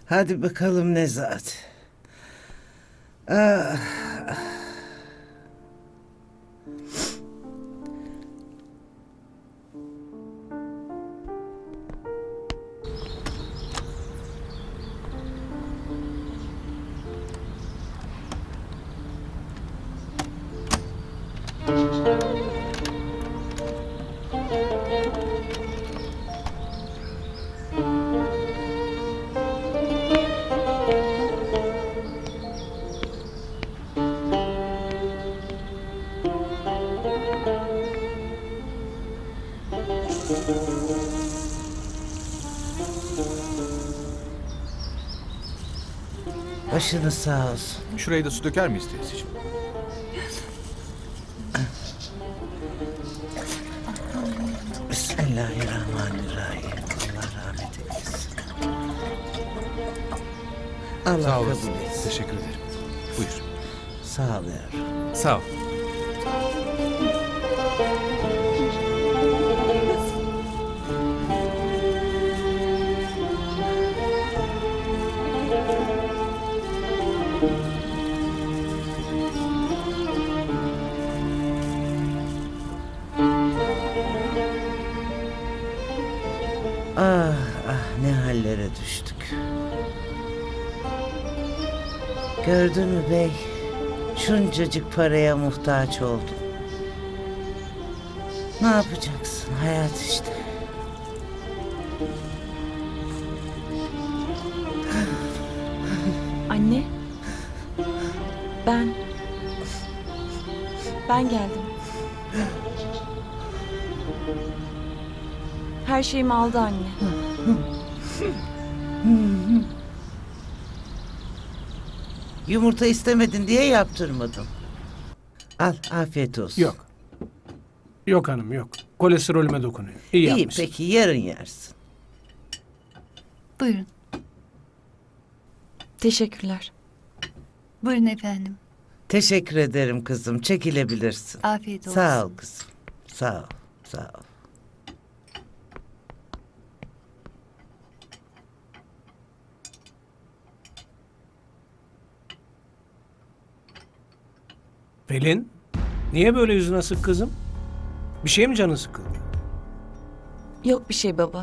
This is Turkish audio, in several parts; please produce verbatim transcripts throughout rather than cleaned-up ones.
Hadi bakalım Nezahat. Ah. Başınız sağ olsun. Şuraya da su döker miyiz teyzeciğim? Bismillahirrahmanirrahim. Allah rahmet eylesin. Allah Sağ kabul olasın. etsin. Teşekkür ederim. Buyur. Sağ ol yavrum. Sağ ol. Ah ah ne hallere düştük. Gördün mü bey? Şuncacık paraya muhtaç oldum. Ne yapacaksın? Hayat işte. Anne. Ben. Ben geldim. Her şeyimi aldı anne. Yumurta istemedin diye yaptırmadım. Al afiyet olsun. Yok. Yok hanım yok. Kolesterolüme dokunuyor. İyi, İyi yapmışsın. peki yarın yersin. Buyurun. Teşekkürler. Buyurun efendim. Teşekkür ederim kızım. Çekilebilirsin. Afiyet olsun. Sağ ol kızım. Sağ ol. Sağ ol. Pelin, niye böyle yüzün asık kızım? Bir şey mi canın sıkıldı? Yok bir şey baba.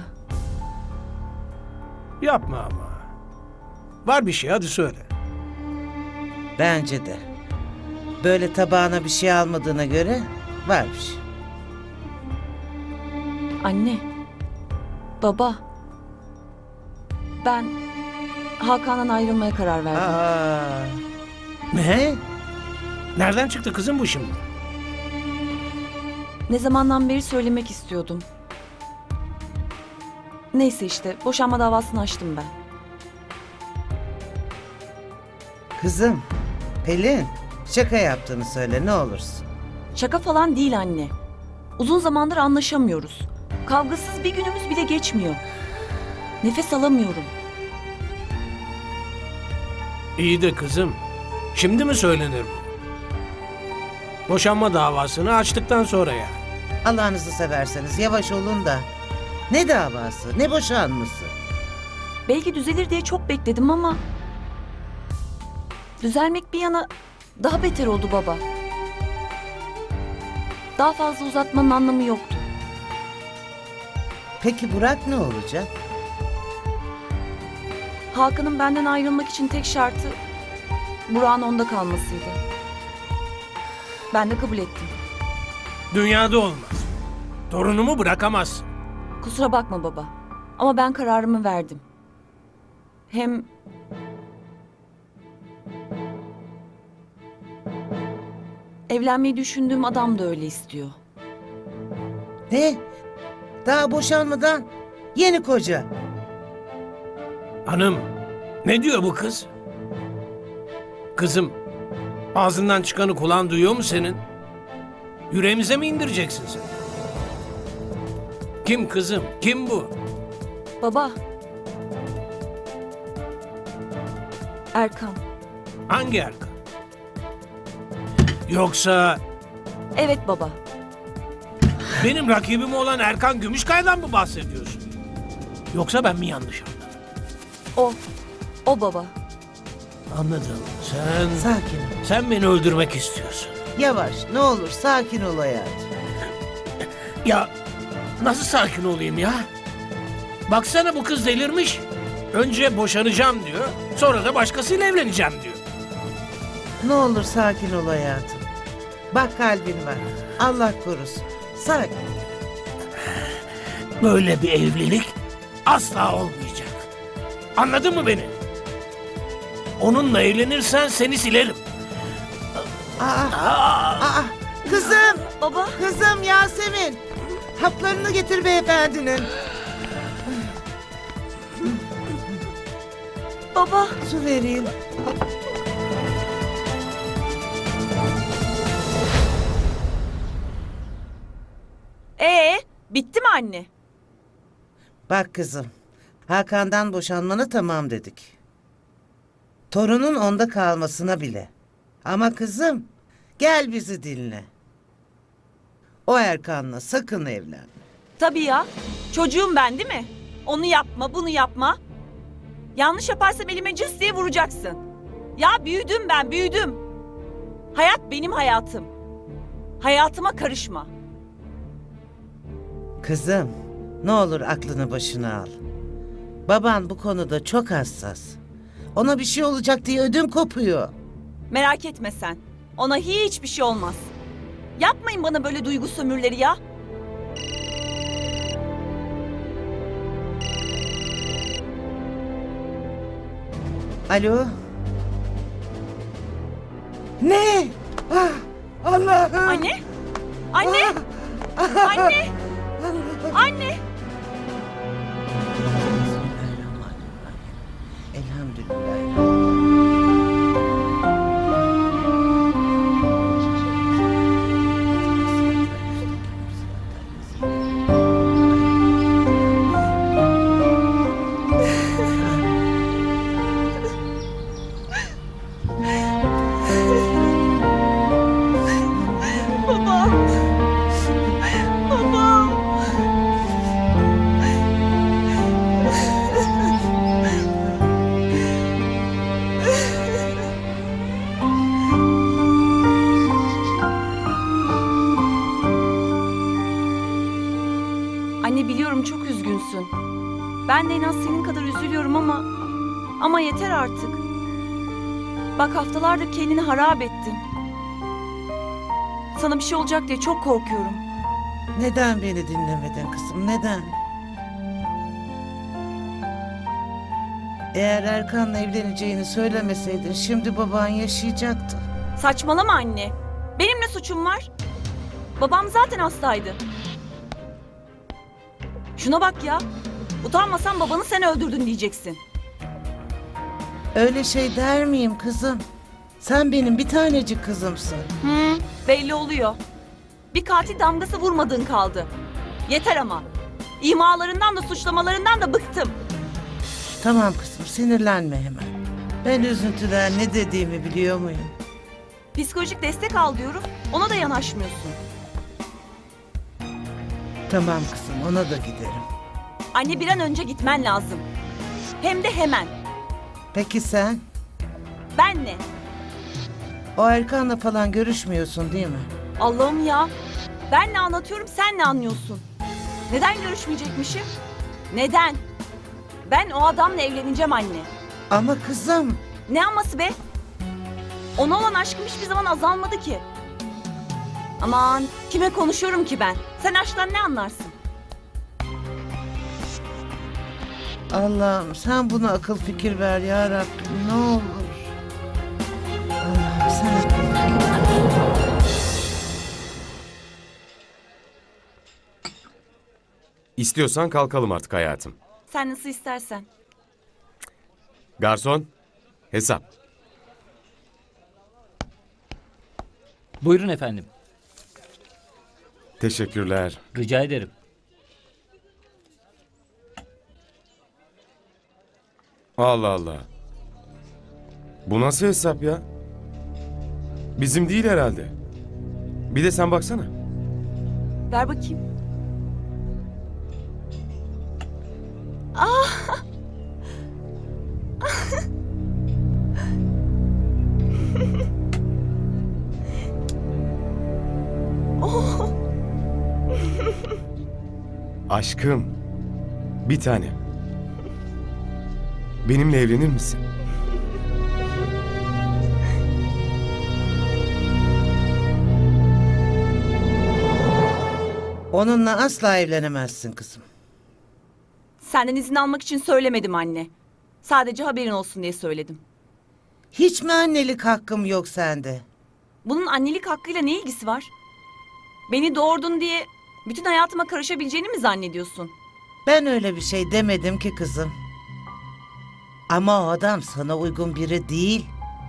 Yapma ama. Var bir şey, hadi söyle. Bence de. Böyle tabağına bir şey almadığına göre var bir şey. Anne. Baba. Ben Hakan'dan ayrılmaya karar verdim. Aa. Ne? Nereden çıktı kızım bu şimdi? Ne zamandan beri söylemek istiyordum. Neyse işte boşanma davasını açtım ben. Kızım, Pelin, şaka yaptığını söyle ne olursun. Şaka falan değil anne. Uzun zamandır anlaşamıyoruz. Kavgasız bir günümüz bile geçmiyor. Nefes alamıyorum. İyi de kızım, şimdi mi söylenir bu? Boşanma davasını açtıktan sonra ya. Allah'ınızı severseniz yavaş olun da. Ne davası, ne boşanması? Belki düzelir diye çok bekledim ama... Düzelmek bir yana daha beter oldu baba. Daha fazla uzatmanın anlamı yoktu. Peki Burak ne olacak? Hakan'ın benden ayrılmak için tek şartı Burak'ın onda kalmasıydı. Ben de kabul ettim. Dünyada olmaz. Torunumu bırakamazsın. Kusura bakma baba. Ama ben kararımı verdim. Hem... Evlenmeyi düşündüğüm adam da öyle istiyor. Ne? Daha boşanmadan yeni koca. Hanım, ne diyor bu kız? Kızım, ağzından çıkanı kulağın duyuyor mu senin? Yüreğimize mi indireceksin sen? Kim kızım, kim bu? Baba. Erkan. Hangi Erkan? Yoksa Evet baba. benim rakibim olan Erkan Gümüşkaya'dan mı bahsediyorsun? Yoksa ben mi yanlış anladım? O. O baba. Anladım. Sen... Sakin ol. Sen beni öldürmek istiyorsun. Yavaş, ne olur sakin ol hayatım. Ya nasıl sakin olayım ya? Baksana bu kız delirmiş. Önce boşanacağım diyor. Sonra da başkasıyla evleneceğim diyor. Ne olur sakin ol hayatım. Bak kalbin var. Allah korusun. Sakin. Böyle bir evlilik asla olmayacak. Anladın mı beni? Onunla evlenirsen seni silerim. Aa, Aa, aa, kızım, Baba. kızım Yasemin. Haplarını getir beyefendinin. Baba. Su vereyim. Ee, bitti mi anne? Bak kızım, Hakan'dan boşanmana tamam dedik. Torunun onda kalmasına bile. Ama kızım, gel bizi dinle. O Erkan'la sakın evlenme. Tabii ya. Çocuğum ben değil mi? Onu yapma, bunu yapma. Yanlış yaparsam elime cıs diye vuracaksın. Ya büyüdüm ben, büyüdüm. Hayat benim hayatım. Hayatıma karışma. Kızım, ne olur aklını başına al. Baban bu konuda çok hassas. Ona bir şey olacak diye ödüm kopuyor. Merak etme sen. Ona hiçbir şey olmaz. Yapmayın bana böyle duygu sömürleri ya. Alo? Ne? Ah, Allah'ım! Anne? Anne? Anne? Anne? Elhamdülillah. Babam. Babam. Anne biliyorum çok üzgünsün. Ben de en az senin kadar üzülüyorum ama... Ama yeter artık. Bak haftalardır kendini harap ettin. Sana bir şey olacak diye çok korkuyorum. Neden beni dinlemedin kızım, neden? Eğer Erkan'la evleneceğini söylemeseydin şimdi baban yaşayacaktı. Saçmalama anne. Benim ne suçum var? Babam zaten hastaydı. Şuna bak ya. Utanmasan babanı sen öldürdün diyeceksin. Öyle şey der miyim kızım? Sen benim bir tanecik kızımsın. Hı, belli oluyor. Bir katil damgası vurmadığın kaldı. Yeter ama. İmalarından da suçlamalarından da bıktım. Tamam kızım, sinirlenme hemen. Ben üzüntüden ne dediğimi biliyor muyum? Psikolojik destek al diyorum. Ona da yanaşmıyorsun. Tamam kızım, ona da giderim. Anne bir an önce gitmen lazım. Hem de hemen. Peki sen? Ben ne? O Erkan'la falan görüşmüyorsun değil mi? Allah'ım ya. Ben ne anlatıyorum sen ne anlıyorsun? Neden görüşmeyecekmişim? Neden? Ben o adamla evleneceğim anne. Ama kızım... Ne aması be? Ona olan aşkım hiçbir zaman azalmadı ki. Aman kime konuşuyorum ki ben? Sen aşktan ne anlarsın? Allah'ım sen buna akıl fikir ver ya Rabbim, ne olur. Allah'ım sen akıl fikir ver. İstiyorsan kalkalım artık hayatım. Sen nasıl istersen. Garson, hesap. Buyurun efendim. Teşekkürler. Rica ederim. Allah Allah. Bu nasıl hesap ya? Bizim değil herhalde. Bir de sen baksana. Ver bakayım. Ah! Aşkım. Bir tane. Benimle evlenir misin? Onunla asla evlenemezsin kızım. Senden izin almak için söylemedim anne. Sadece haberin olsun diye söyledim. Hiç mi annelik hakkım yok sende? Bunun annelik hakkıyla ne ilgisi var? Beni doğurdun diye bütün hayatıma karışabileceğini mi zannediyorsun? Ben öyle bir şey demedim ki kızım. Ama o adam sana uygun biri değil.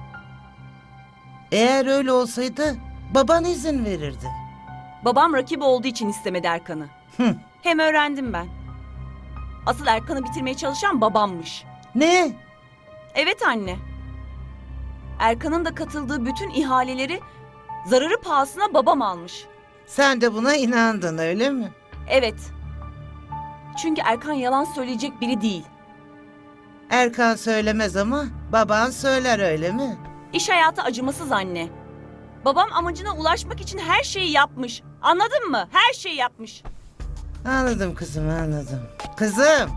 Eğer öyle olsaydı baban izin verirdi. Babam rakibi olduğu için istemedi Erkan'ı. Hı. Hem öğrendim ben. Asıl Erkan'ı bitirmeye çalışan babammış. Ne? Evet anne. Erkan'ın da katıldığı bütün ihaleleri zararı pahasına babam almış. Sen de buna inandın öyle mi? Evet. Çünkü Erkan yalan söyleyecek biri değil. Erkan söylemez ama baban söyler öyle mi? İş hayatı acımasız anne. Babam amacına ulaşmak için her şeyi yapmış. Anladın mı? Her şeyi yapmış. Anladım kızım anladım. Kızım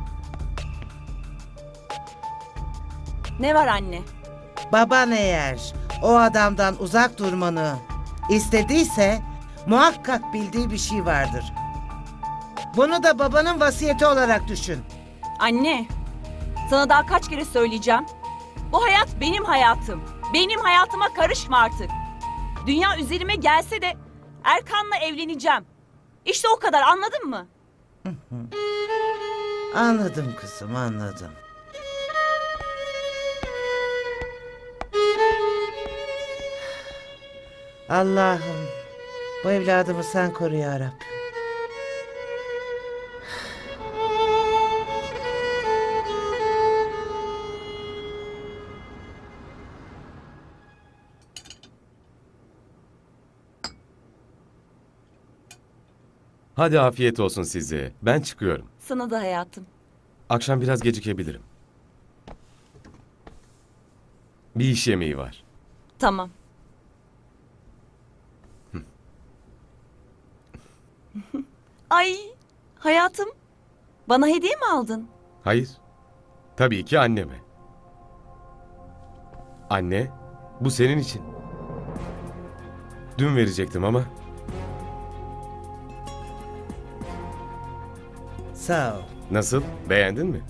Ne var anne? baban eğer o adamdan uzak durmanı istediyse muhakkak bildiği bir şey vardır. Bunu da babanın vasiyeti olarak düşün. Anne, sana daha kaç kere söyleyeceğim. Bu hayat benim hayatım. Benim hayatıma karışma artık. Dünya üzerime gelse de Erkan'la evleneceğim. İşte o kadar, anladın mı? Anladım kızım anladım. Allah'ım bu evladımı sen koru ya Rabbim. Hadi afiyet olsun size. Ben çıkıyorum. Sana da hayatım. Akşam biraz gecikebilirim. Bir iş yemeği var. Tamam. Ay, hayatım. Bana hediye mi aldın? Hayır. Tabii ki anneme. Anne, bu senin için. Dün verecektim ama Sağ ol. nasıl? Beğendin mi?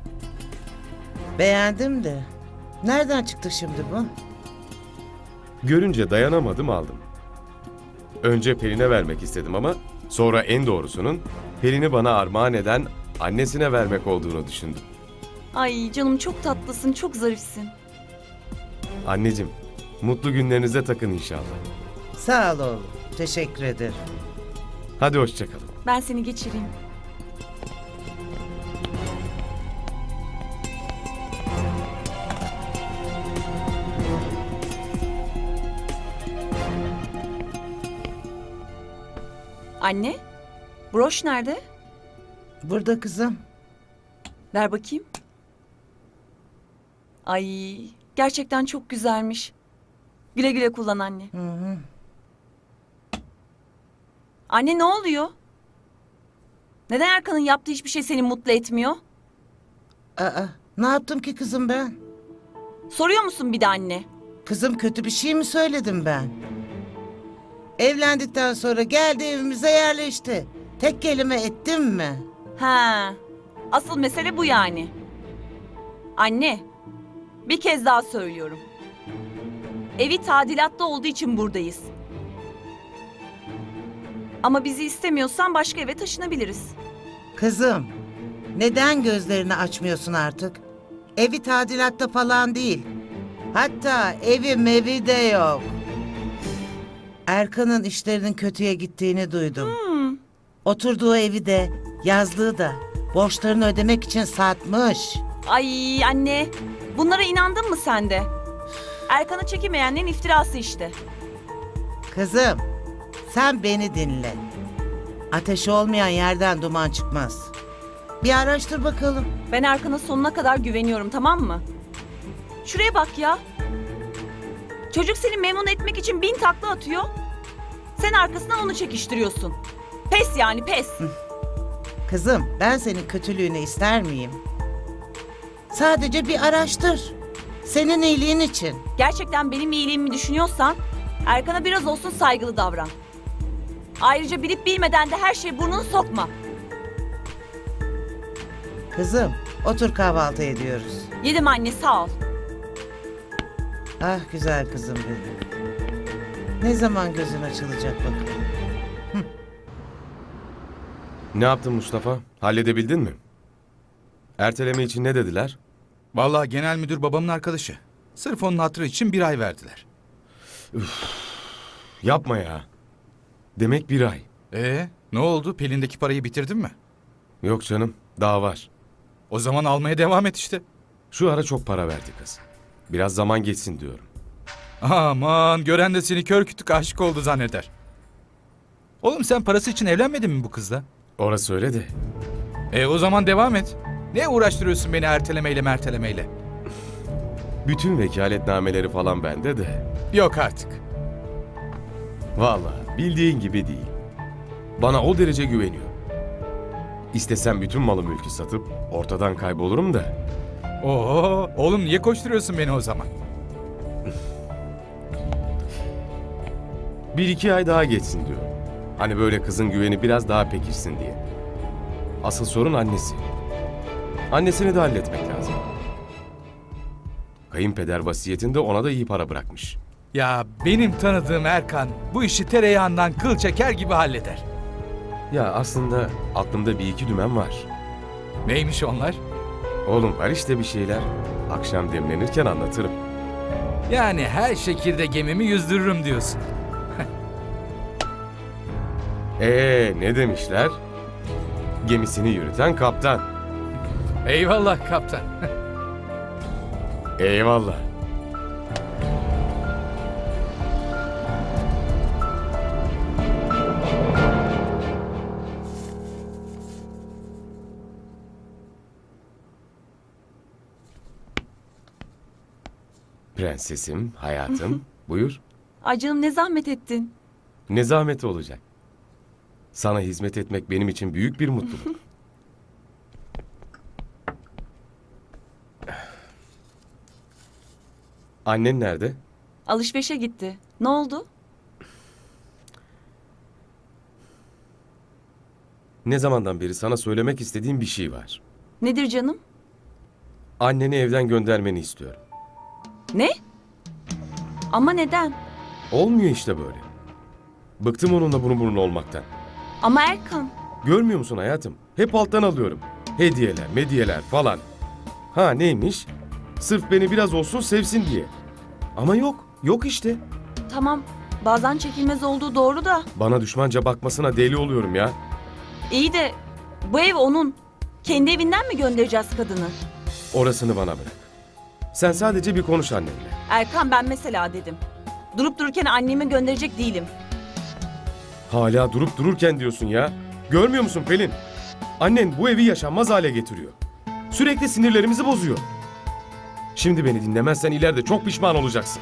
Beğendim de. Nereden çıktı şimdi bu? Görünce dayanamadım aldım. Önce Pelin'e vermek istedim ama sonra en doğrusunun Pelin'i bana armağan eden annesine vermek olduğunu düşündüm. Ay canım çok tatlısın, çok zarifsin. Anneciğim, mutlu günlerinize takın inşallah. Sağ ol oğlum. Teşekkür ederim. Hadi hoşçakalın. Ben seni geçireyim. Anne, broş nerede? Burada kızım. Ver bakayım. Ay, gerçekten çok güzelmiş. Güle güle kullan anne. Hı hı. Anne ne oluyor? Neden Erkan'ın yaptığı hiçbir şey seni mutlu etmiyor? Aa, ne yaptım ki kızım ben? Soruyor musun bir de anne? Kızım kötü bir şey mi söyledim ben? Evlendikten sonra geldi evimize yerleşti. Tek kelime ettim mi? Ha, asıl mesele bu yani. Anne, bir kez daha söylüyorum. Evi tadilatta olduğu için buradayız. Ama bizi istemiyorsan başka eve taşınabiliriz. Kızım, neden gözlerini açmıyorsun artık? Evi tadilatta falan değil. Hatta evi mevi de yok. Erkan'ın işlerinin kötüye gittiğini duydum. Hmm, Oturduğu evi de, yazlığı da borçlarını ödemek için satmış. ay anne, bunlara inandın mı sen de? Erkan'ı çekemeyenlerin iftirası işte. Kızım, sen beni dinle. Ateş olmayan yerden duman çıkmaz. Bir araştır bakalım. Ben Erkan'a sonuna kadar güveniyorum, tamam mı? Şuraya bak ya. Çocuk seni memnun etmek için bin takla atıyor. Sen arkasından onu çekiştiriyorsun. Pes yani pes. Kızım, ben senin kötülüğünü ister miyim? Sadece bir araştır. Senin iyiliğin için. Gerçekten benim iyiliğimi düşünüyorsan Erkan'a biraz olsun saygılı davran. Ayrıca bilip bilmeden de her şeye burnunu sokma. Kızım, otur kahvaltı ediyoruz. Yedim anne, sağ ol. Ah güzel kızım benim. Ne zaman gözün açılacak bakalım. Ne yaptın Mustafa? Halledebildin mi? Erteleme için ne dediler? Vallahi genel müdür babamın arkadaşı. Sırf onun hatırı için bir ay verdiler. Yapma ya. Demek bir ay. Ee, ne oldu? Pelin'deki parayı bitirdin mi? Yok canım, daha var. O zaman almaya devam et işte. Şu ara çok para verdi kız. Biraz zaman geçsin diyorum. Aman, gören de seni kör kütük aşık oldu zanneder. Oğlum sen parası için evlenmedin mi bu kızla? Orası öyle de. E o zaman devam et. Ne uğraştırıyorsun beni ertelemeyle mertelemeyle? Bütün vekaletnameleri falan bende de. Yok artık. Vallahi bildiğin gibi değil. Bana o derece güveniyor. İstesem bütün malı mülkü satıp ortadan kaybolurum da. Oo, oğlum niye koşturuyorsun beni o zaman? Bir iki ay daha geçsin diyor. Hani böyle kızın güveni biraz daha pekişsin diye. Asıl sorun annesi. Annesini de halletmek lazım. Kayınpeder vasiyetinde ona da iyi para bırakmış. Ya benim tanıdığım Erkan bu işi tereyağından kıl çeker gibi halleder. Ya aslında aklımda bir iki dümen var. Neymiş onlar? Oğlum var işte bir şeyler. Akşam demlenirken anlatırım. Yani her şekilde gemimi yüzdürürüm diyorsun. Ee ne demişler? Gemisini yürüten kaptan. Eyvallah kaptan. Eyvallah. Prensesim, hayatım, buyur. Ay canım, ne zahmet ettin. Ne zahmeti olacak? Sana hizmet etmek benim için büyük bir mutluluk. Annen nerede? Alışverişe gitti. Ne oldu? Ne zamandan beri sana söylemek istediğim bir şey var. Nedir canım? Anneni evden göndermeni istiyorum. Ne? Ama neden? Olmuyor işte böyle. Bıktım onunla burun burun olmaktan. Ama Erkan. Görmüyor musun hayatım? Hep alttan alıyorum. Hediyeler, mediyeler falan. Ha neymiş? Sırf beni biraz olsun sevsin diye. Ama yok, yok işte. Tamam, bazen çekilmez olduğu doğru da. Bana düşmanca bakmasına deli oluyorum ya. İyi de bu ev onun. Kendi evinden mi göndereceğiz kadını? Orasını bana bırak. Sen sadece bir konuş annenle. Erkan, ben mesela dedim. Durup dururken annemi gönderecek değilim. Hala durup dururken diyorsun ya. Görmüyor musun Pelin? Annen bu evi yaşanmaz hale getiriyor. Sürekli sinirlerimizi bozuyor. Şimdi beni dinlemezsen ileride çok pişman olacaksın.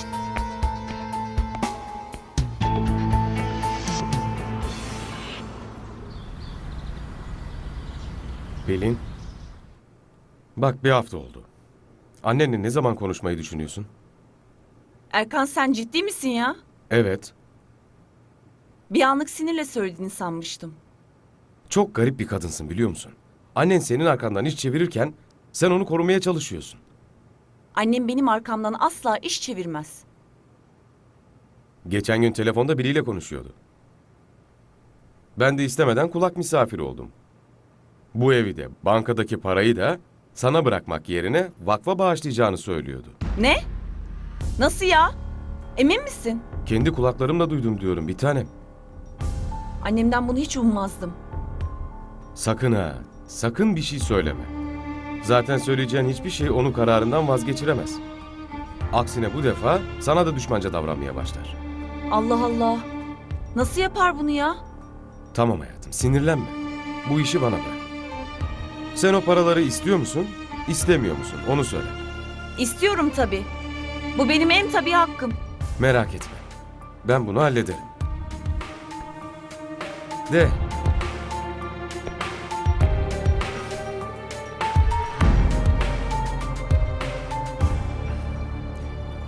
Pelin. Bak bir hafta oldu. Annenle ne zaman konuşmayı düşünüyorsun? Erkan, sen ciddi misin ya? Evet. Bir anlık sinirle söylediğini sanmıştım. Çok garip bir kadınsın biliyor musun? Annen senin arkandan iş çevirirken sen onu korumaya çalışıyorsun. Annem benim arkamdan asla iş çevirmez. Geçen gün telefonda biriyle konuşuyordu. Ben de istemeden kulak misafiri oldum. Bu evi de, bankadaki parayı da sana bırakmak yerine vakfa bağışlayacağını söylüyordu. Ne? Nasıl ya? Emin misin? Kendi kulaklarımla duydum diyorum bir tanem. Annemden bunu hiç ummazdım. Sakın ha, sakın bir şey söyleme. Zaten söyleyeceğin hiçbir şey onun kararından vazgeçiremez. Aksine bu defa sana da düşmanca davranmaya başlar. Allah Allah. Nasıl yapar bunu ya? Tamam hayatım, sinirlenme. Bu işi bana bırak. Sen o paraları istiyor musun, istemiyor musun? Onu söyle. İstiyorum tabii. Bu benim en tabii hakkım. Merak etme. Ben bunu hallederim. De.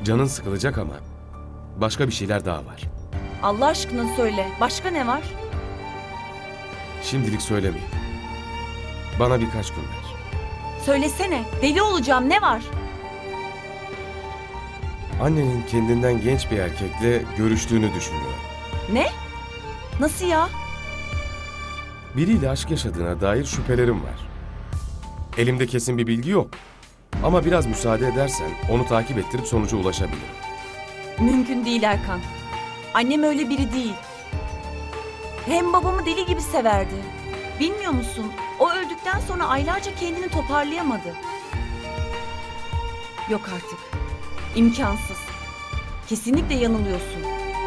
Canın sıkılacak ama başka bir şeyler daha var. Allah aşkına söyle. Başka ne var? Şimdilik söylemeyeyim. Bana birkaç gün ver. Söylesene. Deli olacağım. Ne var? Annenin kendinden genç bir erkekle görüştüğünü düşünüyor. Ne? Nasıl ya? Biriyle aşk yaşadığına dair şüphelerim var. Elimde kesin bir bilgi yok. Ama biraz müsaade edersen onu takip ettirip sonuca ulaşabilirim. Mümkün değil Erkan. Annem öyle biri değil. Hem babamı deli gibi severdi. Bilmiyor musun? O öldükten sonra aylarca kendini toparlayamadı. Yok artık. İmkansız. Kesinlikle yanılıyorsun.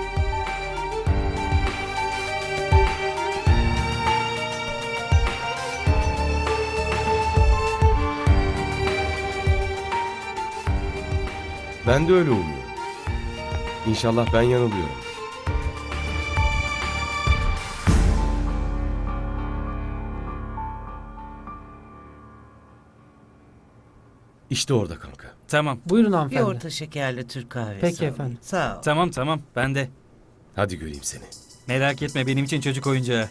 Ben de öyle umuyorum. İnşallah ben yanılıyorum. İşte orada kanka. Tamam. Buyurun Bir hanımefendi. orta şekerli Türk kahvesi. Peki alayım. efendim. Sağ ol. Tamam tamam. Ben de. Hadi göreyim seni. Merak etme benim için çocuk oyuncağı.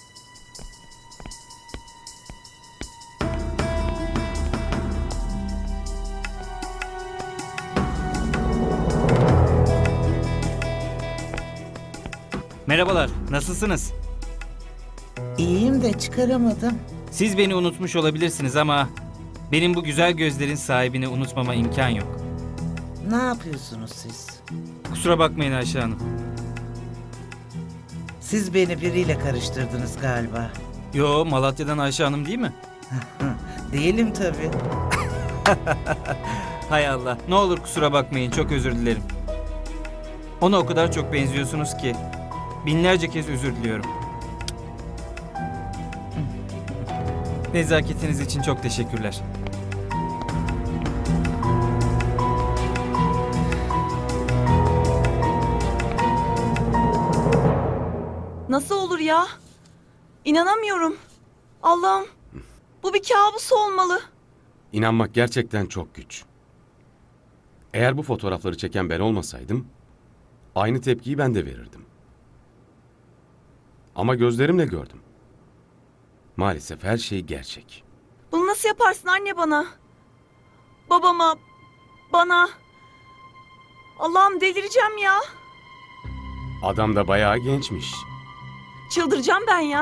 Merhabalar. Nasılsınız? İyiyim de çıkaramadım. Siz beni unutmuş olabilirsiniz ama benim bu güzel gözlerin sahibini unutmama imkan yok. Ne yapıyorsunuz siz? Kusura bakmayın Ayşe Hanım. Siz beni biriyle karıştırdınız galiba. Yo, Malatya'dan Ayşe Hanım değil mi? Değilim tabii. Hay Allah. Ne olur kusura bakmayın. Çok özür dilerim. Ona o kadar çok benziyorsunuz ki binlerce kez özür diliyorum. Nezaketiniz için çok teşekkürler. Nasıl olur ya? İnanamıyorum. Allah'ım. Bu bir kabus olmalı. İnanmak gerçekten çok güç. Eğer bu fotoğrafları çeken ben olmasaydım, aynı tepkiyi ben de verirdim. Ama gözlerimle gördüm. Maalesef her şey gerçek. Bunu nasıl yaparsın anne bana? Babama, bana. Allah'ım delireceğim ya. Adam da bayağı gençmiş. Çıldıracağım ben ya.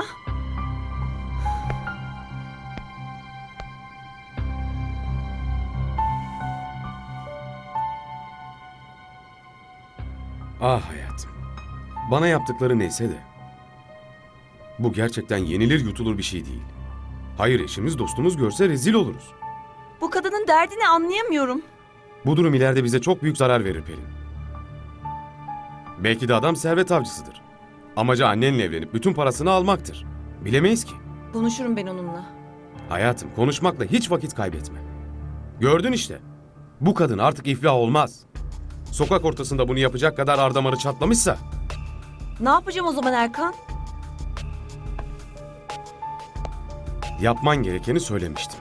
Ah hayatım. Bana yaptıkları neyse de. Bu gerçekten yenilir yutulur bir şey değil. Hayır, eşimiz dostumuz görse rezil oluruz. Bu kadının derdini anlayamıyorum. Bu durum ileride bize çok büyük zarar verir Pelin. Belki de adam servet avcısıdır. Amacı annenle evlenip bütün parasını almaktır. Bilemeyiz ki. Konuşurum ben onunla. Hayatım, konuşmakla hiç vakit kaybetme. Gördün işte. Bu kadın artık iflah olmaz. Sokak ortasında bunu yapacak kadar ardamarı çatlamışsa. Ne yapacağım o zaman Erkan? Yapman gerekeni söylemiştim.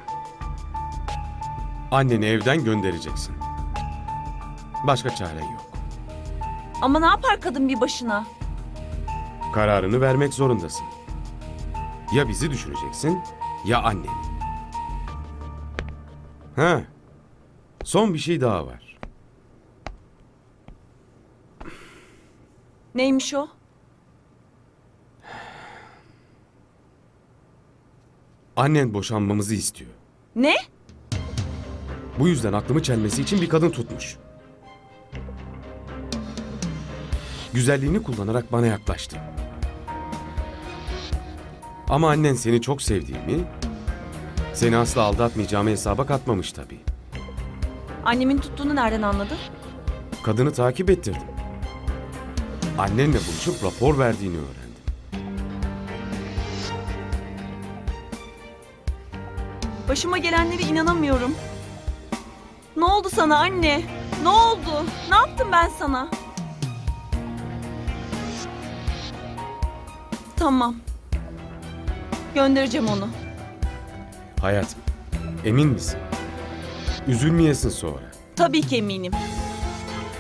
Anneni evden göndereceksin. Başka çaren yok. Ama ne yapar kadın bir başına? Kararını vermek zorundasın. Ya bizi düşüneceksin ya anneni. Ha. Son bir şey daha var. Neymiş o? Annen boşanmamızı istiyor. Ne? Bu yüzden aklımı çelmesi için bir kadın tutmuş. Güzelliğini kullanarak bana yaklaştı. Ama annen seni çok sevdiğimi, seni asla aldatmayacağımı hesaba katmamış tabii. Annemin tuttuğunu nereden anladın? Kadını takip ettirdim. Annenle buluşup rapor verdiğini öğrendim. Başıma gelenlere inanamıyorum. Ne oldu sana anne? Ne oldu? Ne yaptım ben sana? Tamam. Göndereceğim onu. Hayatım, emin misin? Üzülmeyesin sonra. Tabii ki eminim.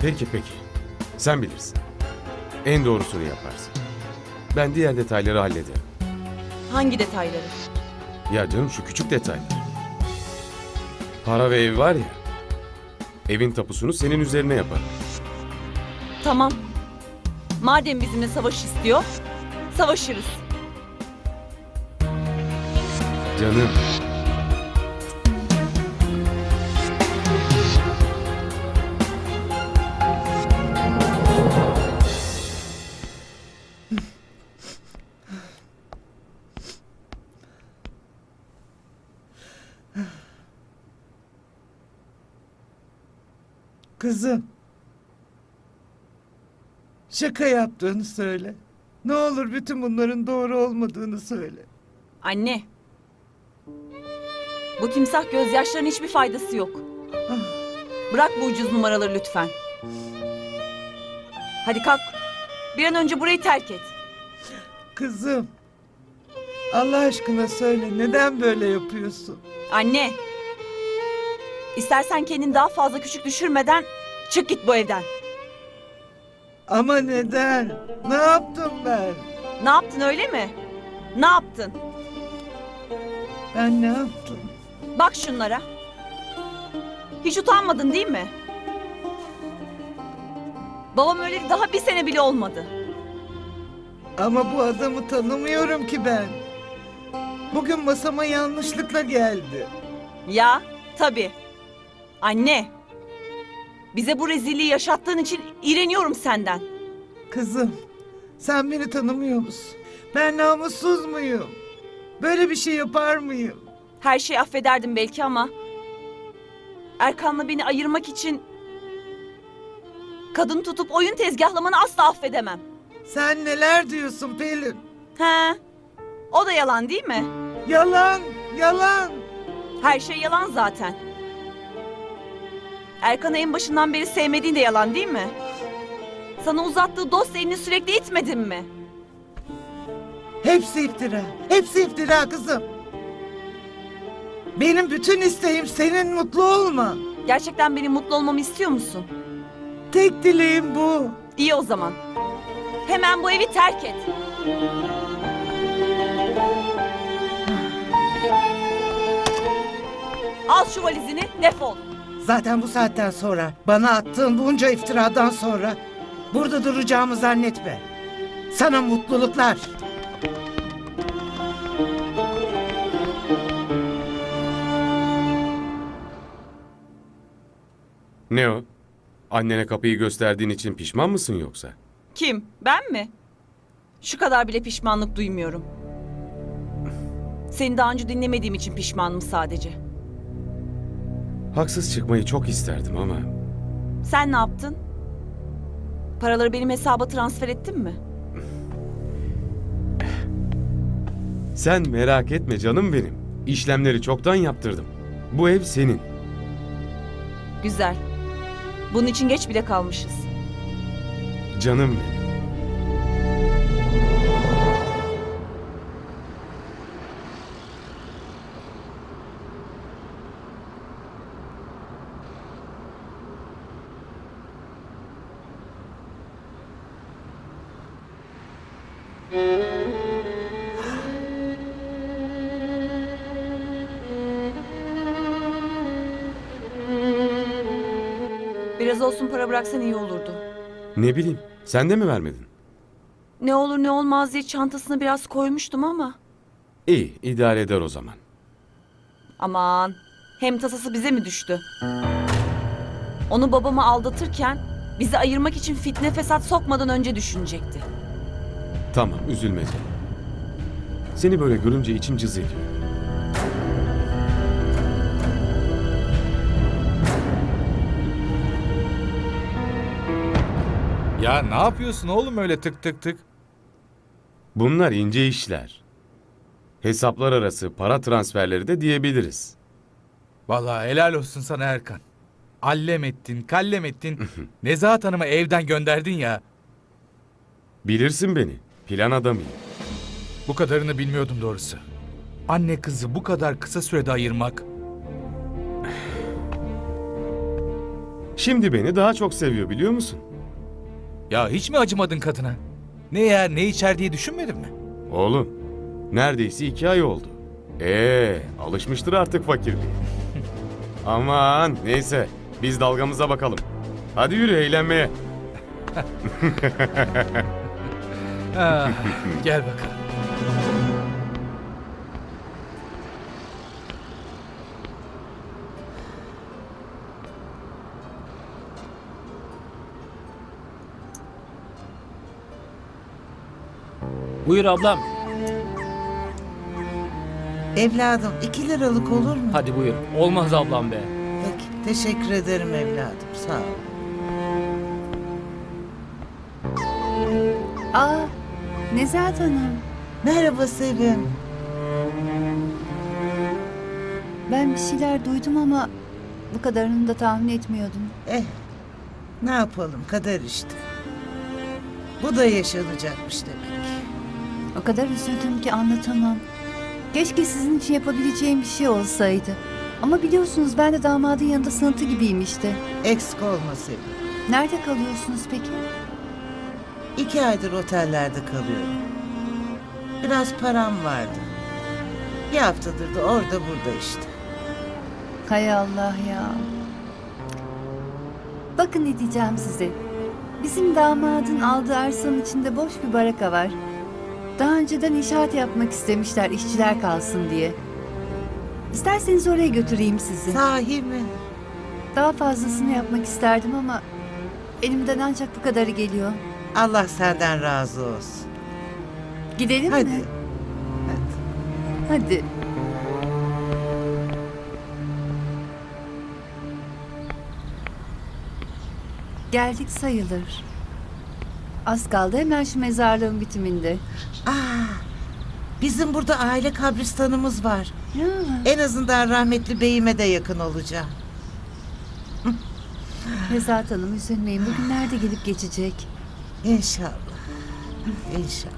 Peki peki. Sen bilirsin. En doğrusunu yaparsın. Ben diğer detayları hallederim. Hangi detayları? Ya canım şu küçük detaylar. Para ve ev var ya. Evin tapusunu senin üzerine yaparım. Tamam. Madem bizimle savaş istiyor, savaşırız. Canım. Kızım. Şaka yaptığını söyle. Ne olur bütün bunların doğru olmadığını söyle. Anne. Bu timsah gözyaşlarının hiçbir faydası yok. Bırak bu ucuz numaraları lütfen. Hadi kalk. Bir an önce burayı terk et. Kızım. Allah aşkına söyle neden böyle yapıyorsun? Anne. İstersen kendini daha fazla küçük düşürmeden çık git bu evden. Ama neden? Ne yaptım ben? Ne yaptın öyle mi? Ne yaptın? Ben ne yaptım? Bak şunlara. Hiç utanmadın değil mi? Babam öleli daha bir sene bile olmadı. Ama bu adamı tanımıyorum ki ben. Bugün masama yanlışlıkla geldi. Ya tabii. Anne. Bize bu rezilliği yaşattığın için iğreniyorum senden. Kızım, sen beni tanımıyor musun? Ben namussuz muyum? Böyle bir şey yapar mıyım? Her şeyi affederdim belki ama... Erkan'la beni ayırmak için... Kadın tutup oyun tezgahlamanı asla affedemem. Sen neler diyorsun Pelin? He. O da yalan değil mi? Yalan, yalan. Her şey yalan zaten. Erkan'ı en başından beri sevmediğin de yalan değil mi? Sana uzattığı dost elini sürekli itmedin mi? Hepsi iftira, hepsi iftira kızım. Benim bütün isteğim senin mutlu olman. Gerçekten benim mutlu olmamı istiyor musun? Tek dileğim bu. İyi o zaman. Hemen bu evi terk et. Al şu valizini, defol. Zaten bu saatten sonra, bana attığın bunca iftiradan sonra burada duracağımı zannetme. Sana mutluluklar. Ne o? Annene kapıyı gösterdiğin için pişman mısın yoksa? Kim? Ben mi? Şu kadar bile pişmanlık duymuyorum. Seni daha önce dinlemediğim için pişmanım sadece. Haksız çıkmayı çok isterdim ama... Sen ne yaptın? Paraları benim hesaba transfer ettin mi? Sen merak etme canım benim. İşlemleri çoktan yaptırdım. Bu ev senin. Güzel. Bunun için geç bile kalmışız. Canım benim. Biraz olsun para bıraksan iyi olurdu. Ne bileyim, sen de mi vermedin? Ne olur ne olmaz diye çantasına biraz koymuştum ama. İyi, idare eder o zaman. Aman, hem tasası bize mi düştü? Onu babamı aldatırken bizi ayırmak için fitne fesat sokmadan önce düşünecekti. Tamam, üzülme canım. Seni böyle görünce içim cız ediyor. Ya ne yapıyorsun oğlum öyle tık tık tık? Bunlar ince işler. Hesaplar arası para transferleri de diyebiliriz. Vallahi helal olsun sana Erkan. Allem ettin, kallem ettin. Nezahat Hanım'ı evden gönderdin ya. Bilirsin beni, plan adamıyım. Bu kadarını bilmiyordum doğrusu. Anne kızı bu kadar kısa sürede ayırmak. Şimdi beni daha çok seviyor biliyor musun? Ya hiç mi acımadın kadına? Ne yer ne içer diye düşünmedin mi? Oğlum, neredeyse iki ay oldu. Ee, alışmıştır artık fakirliğe. Aman neyse, biz dalgamıza bakalım. Hadi yürü eğlenmeye. Ah, gel bakalım. Buyur ablam. Evladım iki liralık olur mu? Hadi buyur. Olmaz ablam be. Peki teşekkür ederim evladım sağ ol. Aa, Nezahat Hanım. Merhaba Sevim. Ben bir şeyler duydum ama bu kadarını da tahmin etmiyordum. Eh ne yapalım kader işte. Bu da yaşanacakmış demek. O kadar üzüldüm ki anlatamam. Keşke sizin için yapabileceğim bir şey olsaydı. Ama biliyorsunuz ben de damadın yanında sınıntı gibiyim işte. Eksik olma Sevim. Nerede kalıyorsunuz peki? İki aydır otellerde kalıyorum. Biraz param vardı. Bir haftadır da orada burada işte. Hay Allah ya. Bakın ne diyeceğim size. Bizim damadın aldığı arsanın içinde boş bir baraka var. Daha önceden inşaat yapmak istemişler işçiler kalsın diye. İsterseniz oraya götüreyim sizi. Sahi mi? Daha fazlasını yapmak isterdim ama elimden ancak bu kadarı geliyor. Allah senden razı olsun. Gidelim Hadi. mi? Hadi. Hadi. Geldik sayılır. Az kaldı hemen şu mezarlığın bitiminde. Aa, bizim burada aile kabristanımız var. Ya, En azından rahmetli beyime de yakın olacağım. Nezahat Hanım üzülmeyin. Bugünler de gelip geçecek. İnşallah. İnşallah.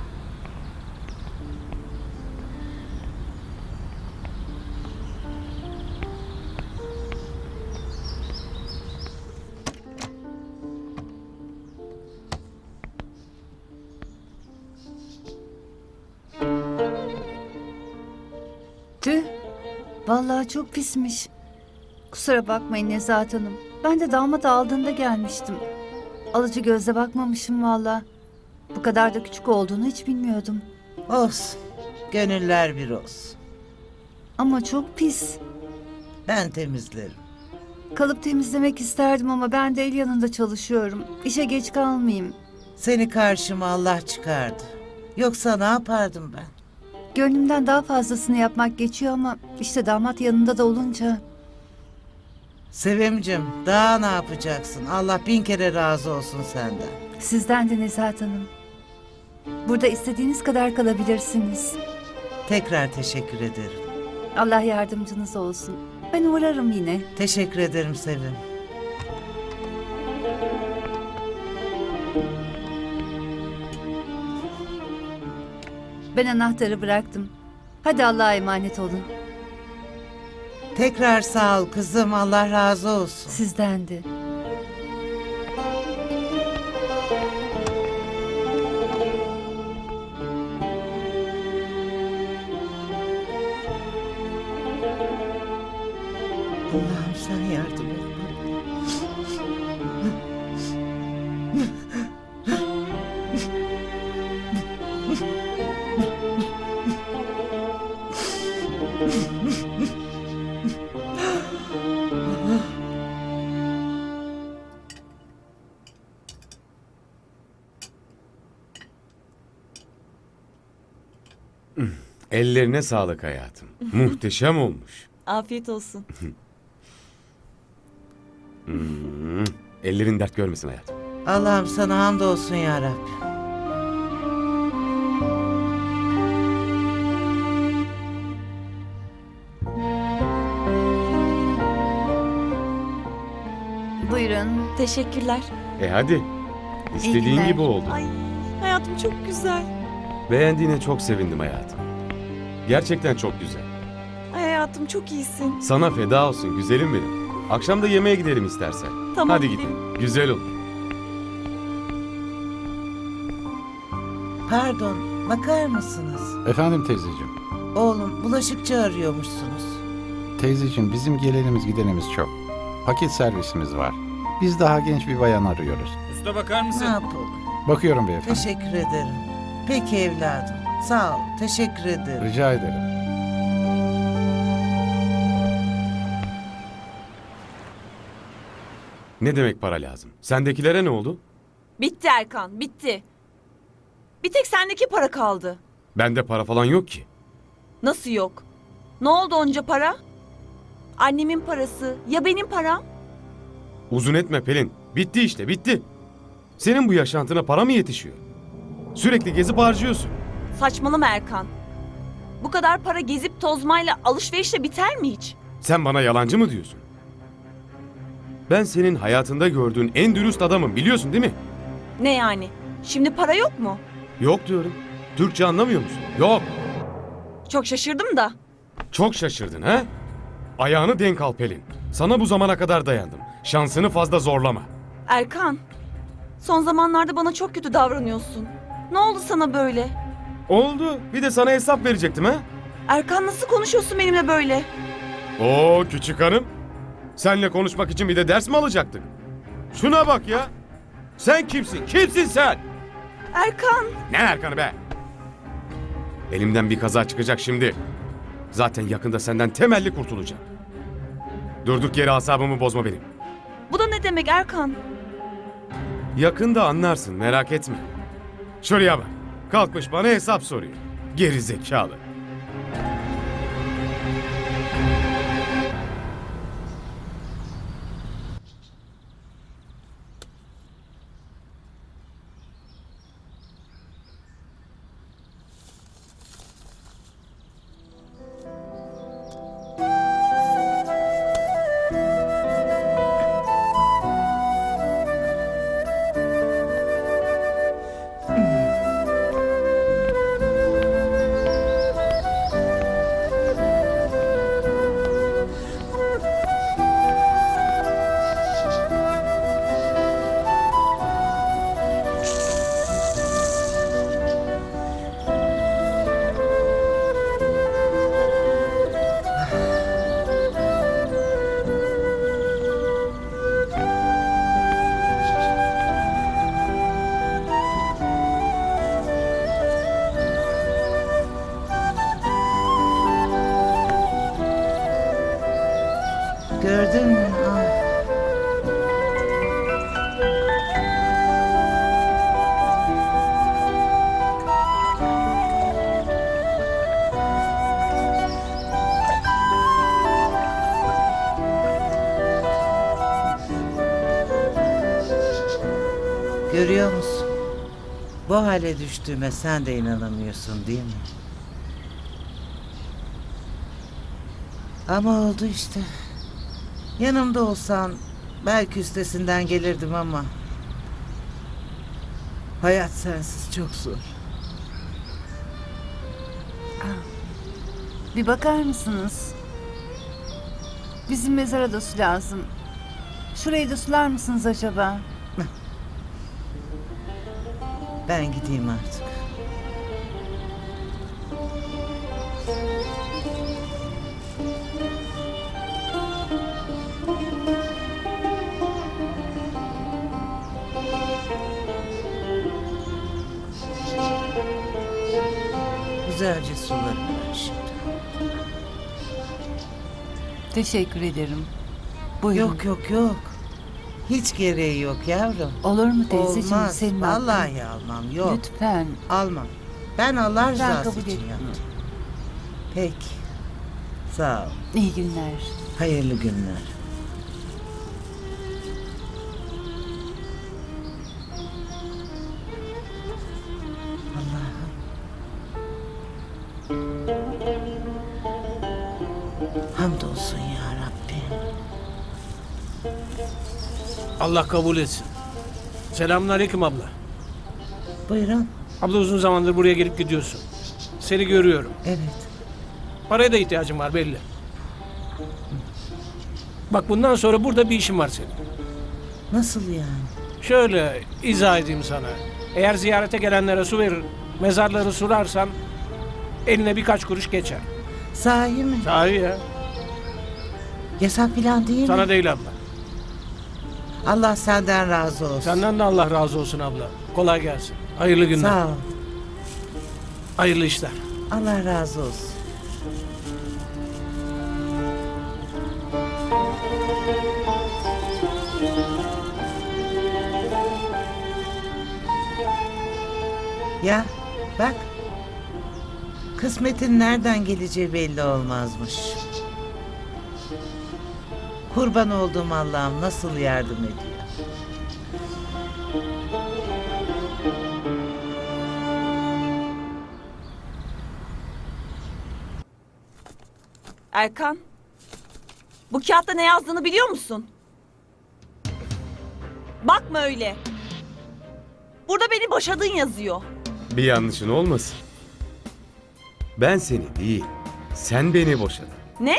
Tüh. Vallahi çok pismiş. Kusura bakmayın Nezahat Hanım. Ben de damat aldığında gelmiştim. Alıcı gözle bakmamışım vallahi. Bu kadar da küçük olduğunu hiç bilmiyordum. Olsun. Gönüller bir olsun. Ama çok pis. Ben temizlerim. Kalıp temizlemek isterdim ama ben de el yanında çalışıyorum. İşe geç kalmayayım. Seni karşıma Allah çıkardı. Yoksa ne yapardım ben? Gönlümden daha fazlasını yapmak geçiyor ama işte damat yanında da olunca... Sevimcim daha ne yapacaksın? Allah bin kere razı olsun senden. Sizden de Nezahat Hanım. Burada istediğiniz kadar kalabilirsiniz. Tekrar teşekkür ederim. Allah yardımcınız olsun. Ben uğrarım yine. Teşekkür ederim Sevim. Ben anahtarı bıraktım. Hadi Allah'a emanet olun. Tekrar sağ ol kızım. Allah razı olsun. Sizden de. Allah'ım sen yardım et. Ellerine sağlık hayatım. Muhteşem olmuş. Afiyet olsun. Hmm, ellerin dert görmesin hayatım. Allah'ım sana hamdolsun ya Rabbi. Buyurun. Teşekkürler. E hadi. İstediğin günler. gibi oldu. Ay hayatım çok güzel. Beğendiğine çok sevindim hayatım. Gerçekten çok güzel. Ay hayatım çok iyisin. Sana feda olsun güzelim benim. Akşam da yemeğe gidelim istersen. Tamam, Hadi gidelim. gidelim. Güzel olur. Pardon, bakar mısınız? Efendim teyzeciğim. Oğlum, bulaşıkçı arıyormuşsunuz. Teyzeciğim bizim gelenimiz gidenimiz çok. Paket servisimiz var. Biz daha genç bir bayan arıyoruz. Usta bakar Ne mısın? yapalım? Bakıyorum beyefendi. Teşekkür ederim. Peki evladım. Sağ ol. Teşekkür ederim. Rica ederim. Ne demek para lazım? Sendekilere ne oldu? Bitti Erkan, bitti. Bir tek sendeki para kaldı. Bende para falan yok ki. Nasıl yok? Ne oldu onca para? Annemin parası, ya benim param? Uzun etme Pelin. Bitti işte, bitti. Senin bu yaşantına para mı yetişiyor? Sürekli gezip harcıyorsun. Saçmalama Erkan. Bu kadar para gezip tozmayla, alışverişle biter mi hiç? Sen bana yalancı mı diyorsun? Ben senin hayatında gördüğün en dürüst adamım, biliyorsun değil mi? Ne yani? Şimdi para yok mu? Yok diyorum. Türkçe anlamıyor musun? Yok. Çok şaşırdım da. Çok şaşırdın ha? Ayağını denk al Pelin. Sana bu zamana kadar dayandım. Şansını fazla zorlama. Erkan, son zamanlarda bana çok kötü davranıyorsun. Ne oldu sana böyle? Oldu. Bir de sana hesap verecektim ha? Erkan nasıl konuşuyorsun benimle böyle? Oo küçük hanım. Seninle konuşmak için bir de ders mi alacaktık? Şuna bak ya. Sen kimsin? Kimsin sen? Erkan, Ne Erkan'ı be? Elimden bir kaza çıkacak şimdi. Zaten yakında senden temelli kurtulacağım. Durduk yere asabımı bozma benim. bu da ne demek Erkan? Yakında anlarsın, merak etme. Şuraya bak. Kalkmış bana hesap soruyor. Geri zekalı. Gördün mü? Ah. Görüyor musun? Bu hale düştüğüme sen de inanamıyorsun değil mi? Ama oldu işte. Yanımda olsan belki üstesinden gelirdim ama hayat sensiz çok zor. Bir bakar mısınız? Bizim mezara da su lazım. Şurayı da sular mısınız acaba? Ben gideyim artık. Güzelce sularım ben şimdi. Teşekkür ederim. Buyurun. Yok yok yok. Hiç gereği yok yavrum. Olur mu teyzeciğim? Olmaz. Senin hakkın. Vallahi almam. Yok. Lütfen. Almam. Ben Allah Ben rızası kabul için etmiyorum. yaptım. Peki. Sağ ol. İyi günler. Hayırlı günler. Allah'ım. Hamdolsun ya Rabbim. Allah kabul etsin. Selamünaleyküm abla. Buyurun. Abla uzun zamandır buraya gelip gidiyorsun. Seni görüyorum. Evet. Paraya da ihtiyacım var belli. Bak bundan sonra burada bir işin var senin. Nasıl yani? Şöyle izah edeyim sana. Eğer ziyarete gelenlere su verir, mezarları sularsan eline birkaç kuruş geçer. Sahi mi? Sahi ya. Yasak filan değil Sana mi? değil abla. Allah senden razı olsun. Senden de Allah razı olsun abla. Kolay gelsin. Hayırlı günler. Sağ ol. Hayırlı işler. Allah razı olsun. Ya bak. Kısmetin nereden geleceği belli olmazmış. Kurban olduğum Allah'ım nasıl yardım ediyor. Erkan, bu kağıtta ne yazdığını biliyor musun? Bakma öyle. Burada beni boşadın yazıyor. Bir yanlışın olmasın. Ben seni değil, sen beni boşadın. Ne?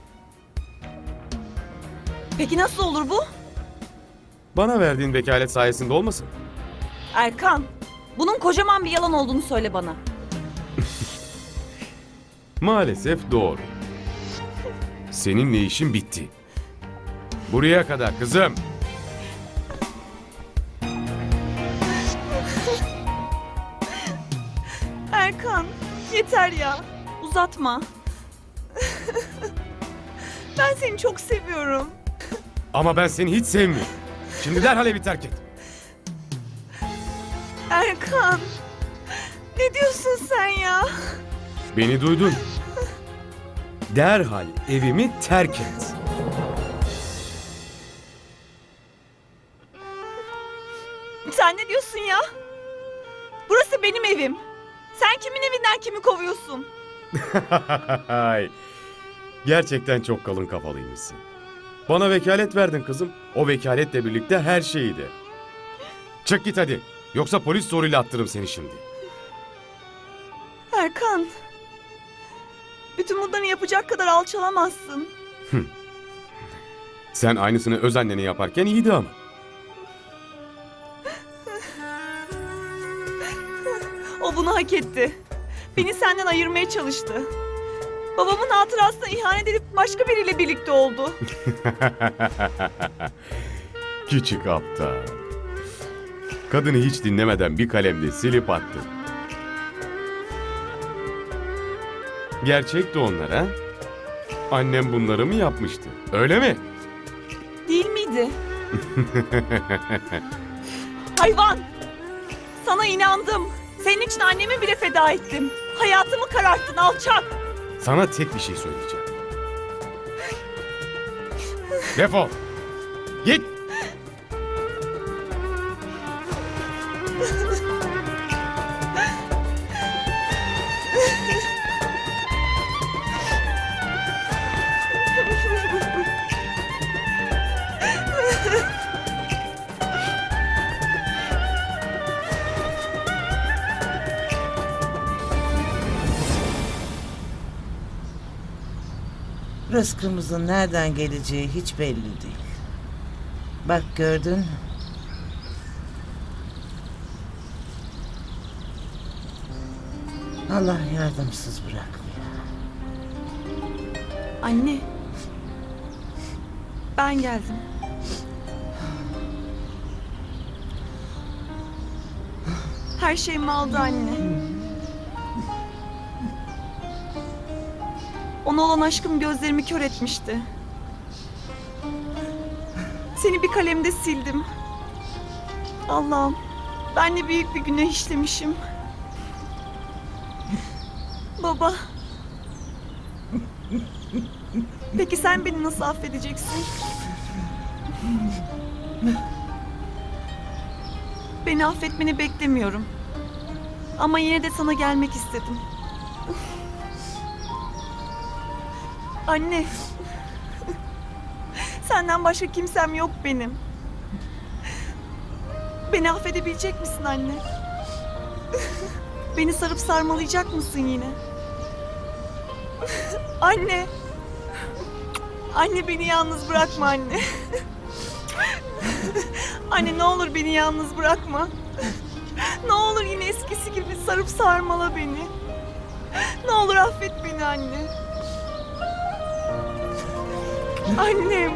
Peki nasıl olur bu? Bana verdiğin vekalet sayesinde olmasın? Erkan, bunun kocaman bir yalan olduğunu söyle bana. Maalesef doğru. Seninle işim bitti. Buraya kadar kızım. Erkan, yeter ya. Uzatma. Ben seni çok seviyorum. Ama ben seni hiç sevmiyorum. Şimdi derhal evi terk et. Erkan, ne diyorsun sen ya? Beni duydun. Derhal evimi terk et. Sen ne diyorsun ya? Burası benim evim. Sen kimin evinden kimi kovuyorsun? Ay, gerçekten çok kalın kafalıymışsın. Bana vekalet verdin kızım. O vekaletle birlikte her şeyi de. Çık git hadi. Yoksa polis zoruyla attırırım seni şimdi. Erkan, bütün bunları yapacak kadar alçalamazsın. Sen aynısını öz annene yaparken iyiydi ama. O bunu hak etti. Beni senden ayırmaya çalıştı. Babamın hatırasına ihanet edip başka biriyle birlikte oldu. Küçük aptal. Kadını hiç dinlemeden bir kalemle silip attın. Gerçek de onlara. Annem bunları mı yapmıştı? Öyle mi? Değil miydi? Hayvan! Sana inandım. Senin için annemi bile feda ettim. Hayatımı kararttın alçak. Sana tek bir şey söyleyeceğim. Defol. Git. Rızkımızın nereden geleceği hiç belli değil. Bak gördün mü? Allah yardımsız bırakmıyor. Anne. Ben geldim. Her şeyimi aldı anne. Ona olan aşkım gözlerimi kör etmişti. Seni bir kalemde sildim. Allah'ım, ben de büyük bir günah işlemişim. Baba. Peki sen beni nasıl affedeceksin? Beni affetmeni beklemiyorum. Ama yine de sana gelmek istedim. Anne. Senden başka kimsem yok benim. Beni affedebilecek misin anne? Beni sarıp sarmalayacak mısın yine? Anne. Anne beni yalnız bırakma anne. Anne ne olur beni yalnız bırakma. Ne olur yine eskisi gibi sarıp sarmala beni. Ne olur affet beni anne. Annem.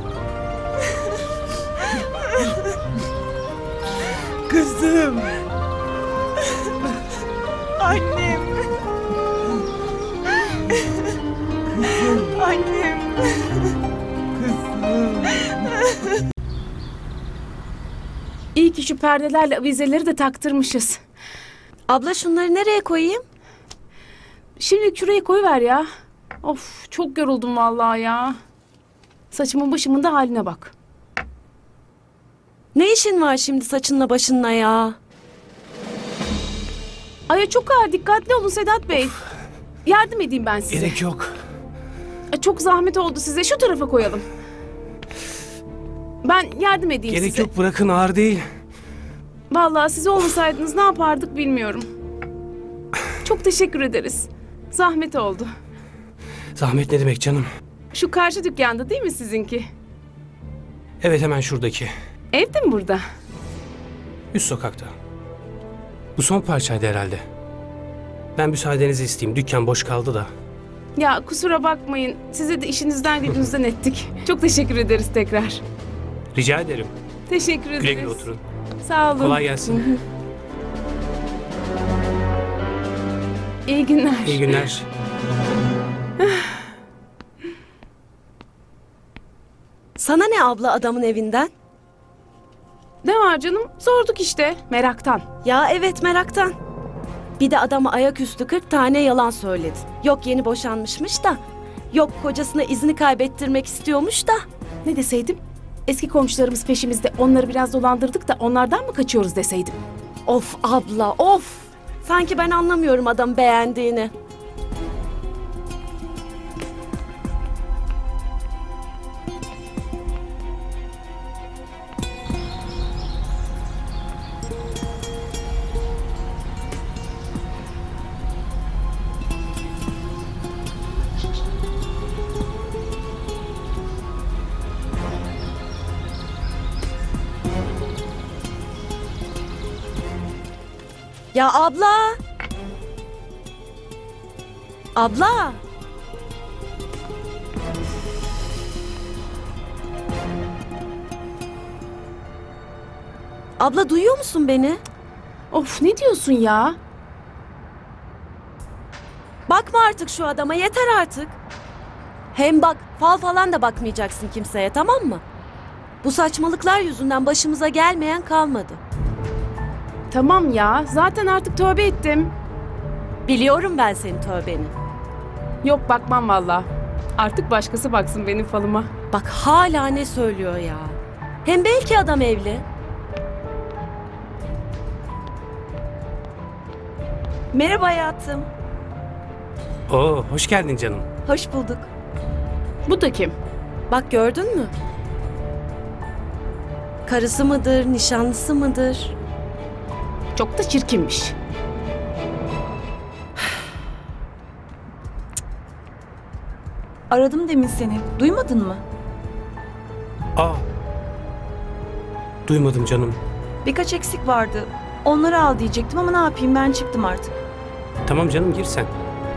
Kızım. Annem. Annem. İyi ki şu perdelerle avizeleri de taktırmışız. Abla şunları nereye koyayım? Şimdi şuraya koyuver ya. Of çok yoruldum vallahi ya. Saçımın başımın da haline bak. Ne işin var şimdi saçınla başınla ya? Ay çok ağır, dikkatli olun Sedat Bey. Yardım edeyim ben size. Gerek yok. Ay, çok zahmet oldu size, şu tarafa koyalım. Ben yardım edeyim Gerek size. yok, bırakın, ağır değil. Vallahi siz olmasaydınız ne yapardık bilmiyorum. Çok teşekkür ederiz. Zahmet oldu. Zahmet ne demek canım? Şu karşı dükkanda değil mi sizinki? Evet, hemen şuradaki. Ev de mi burada? Üst sokakta. Bu son parçaydı herhalde. Ben müsaadenizi isteyeyim. Dükkan boş kaldı da. Ya kusura bakmayın. Size de işinizden gücünüzden ettik. Çok teşekkür ederiz tekrar. Rica ederim. Teşekkür ederiz. Güle güle oturun. Sağ olun. Kolay gelsin. İyi günler. İyi günler. Sana ne abla adamın evinden? Ne var canım? Sorduk işte. Meraktan. Ya evet meraktan. Bir de adama ayaküstü kırk tane yalan söyledi. Yok yeni boşanmışmış da. Yok kocasına izni kaybettirmek istiyormuş da. Ne deseydim? Eski komşularımız peşimizde. Onları biraz dolandırdık da onlardan mı kaçıyoruz deseydim? Of abla of. Sanki ben anlamıyorum adam beğendiğini. Ya abla. Abla. Abla duyuyor musun beni? Of ne diyorsun ya? Bakma artık şu adama, yeter artık. Hem bak fal falan da bakmayacaksın kimseye, tamam mı? Bu saçmalıklar yüzünden başımıza gelmeyen kalmadı. Tamam ya, zaten artık tövbe ettim. Biliyorum ben senin tövbeni. Yok bakmam valla. Artık başkası baksın benim falıma. Bak hala ne söylüyor ya. Hem belki adam evli. Merhaba hayatım. Oo, hoş geldin canım. Hoş bulduk. Bu da kim? Bak gördün mü? Karısı mıdır, nişanlısı mıdır? Çok da çirkinmiş. Aradım demin seni. Duymadın mı? Aa. Duymadım canım. Birkaç eksik vardı. Onları al diyecektim ama ne yapayım, ben çıktım artık. Tamam canım, gir sen.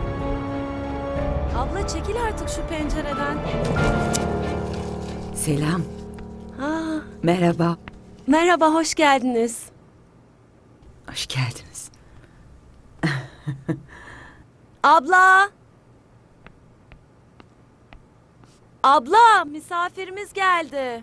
Abla çekil artık şu pencereden. Selam. Ha, Merhaba. merhaba, hoş geldiniz. Hoş geldiniz. Abla! Abla, misafirimiz geldi.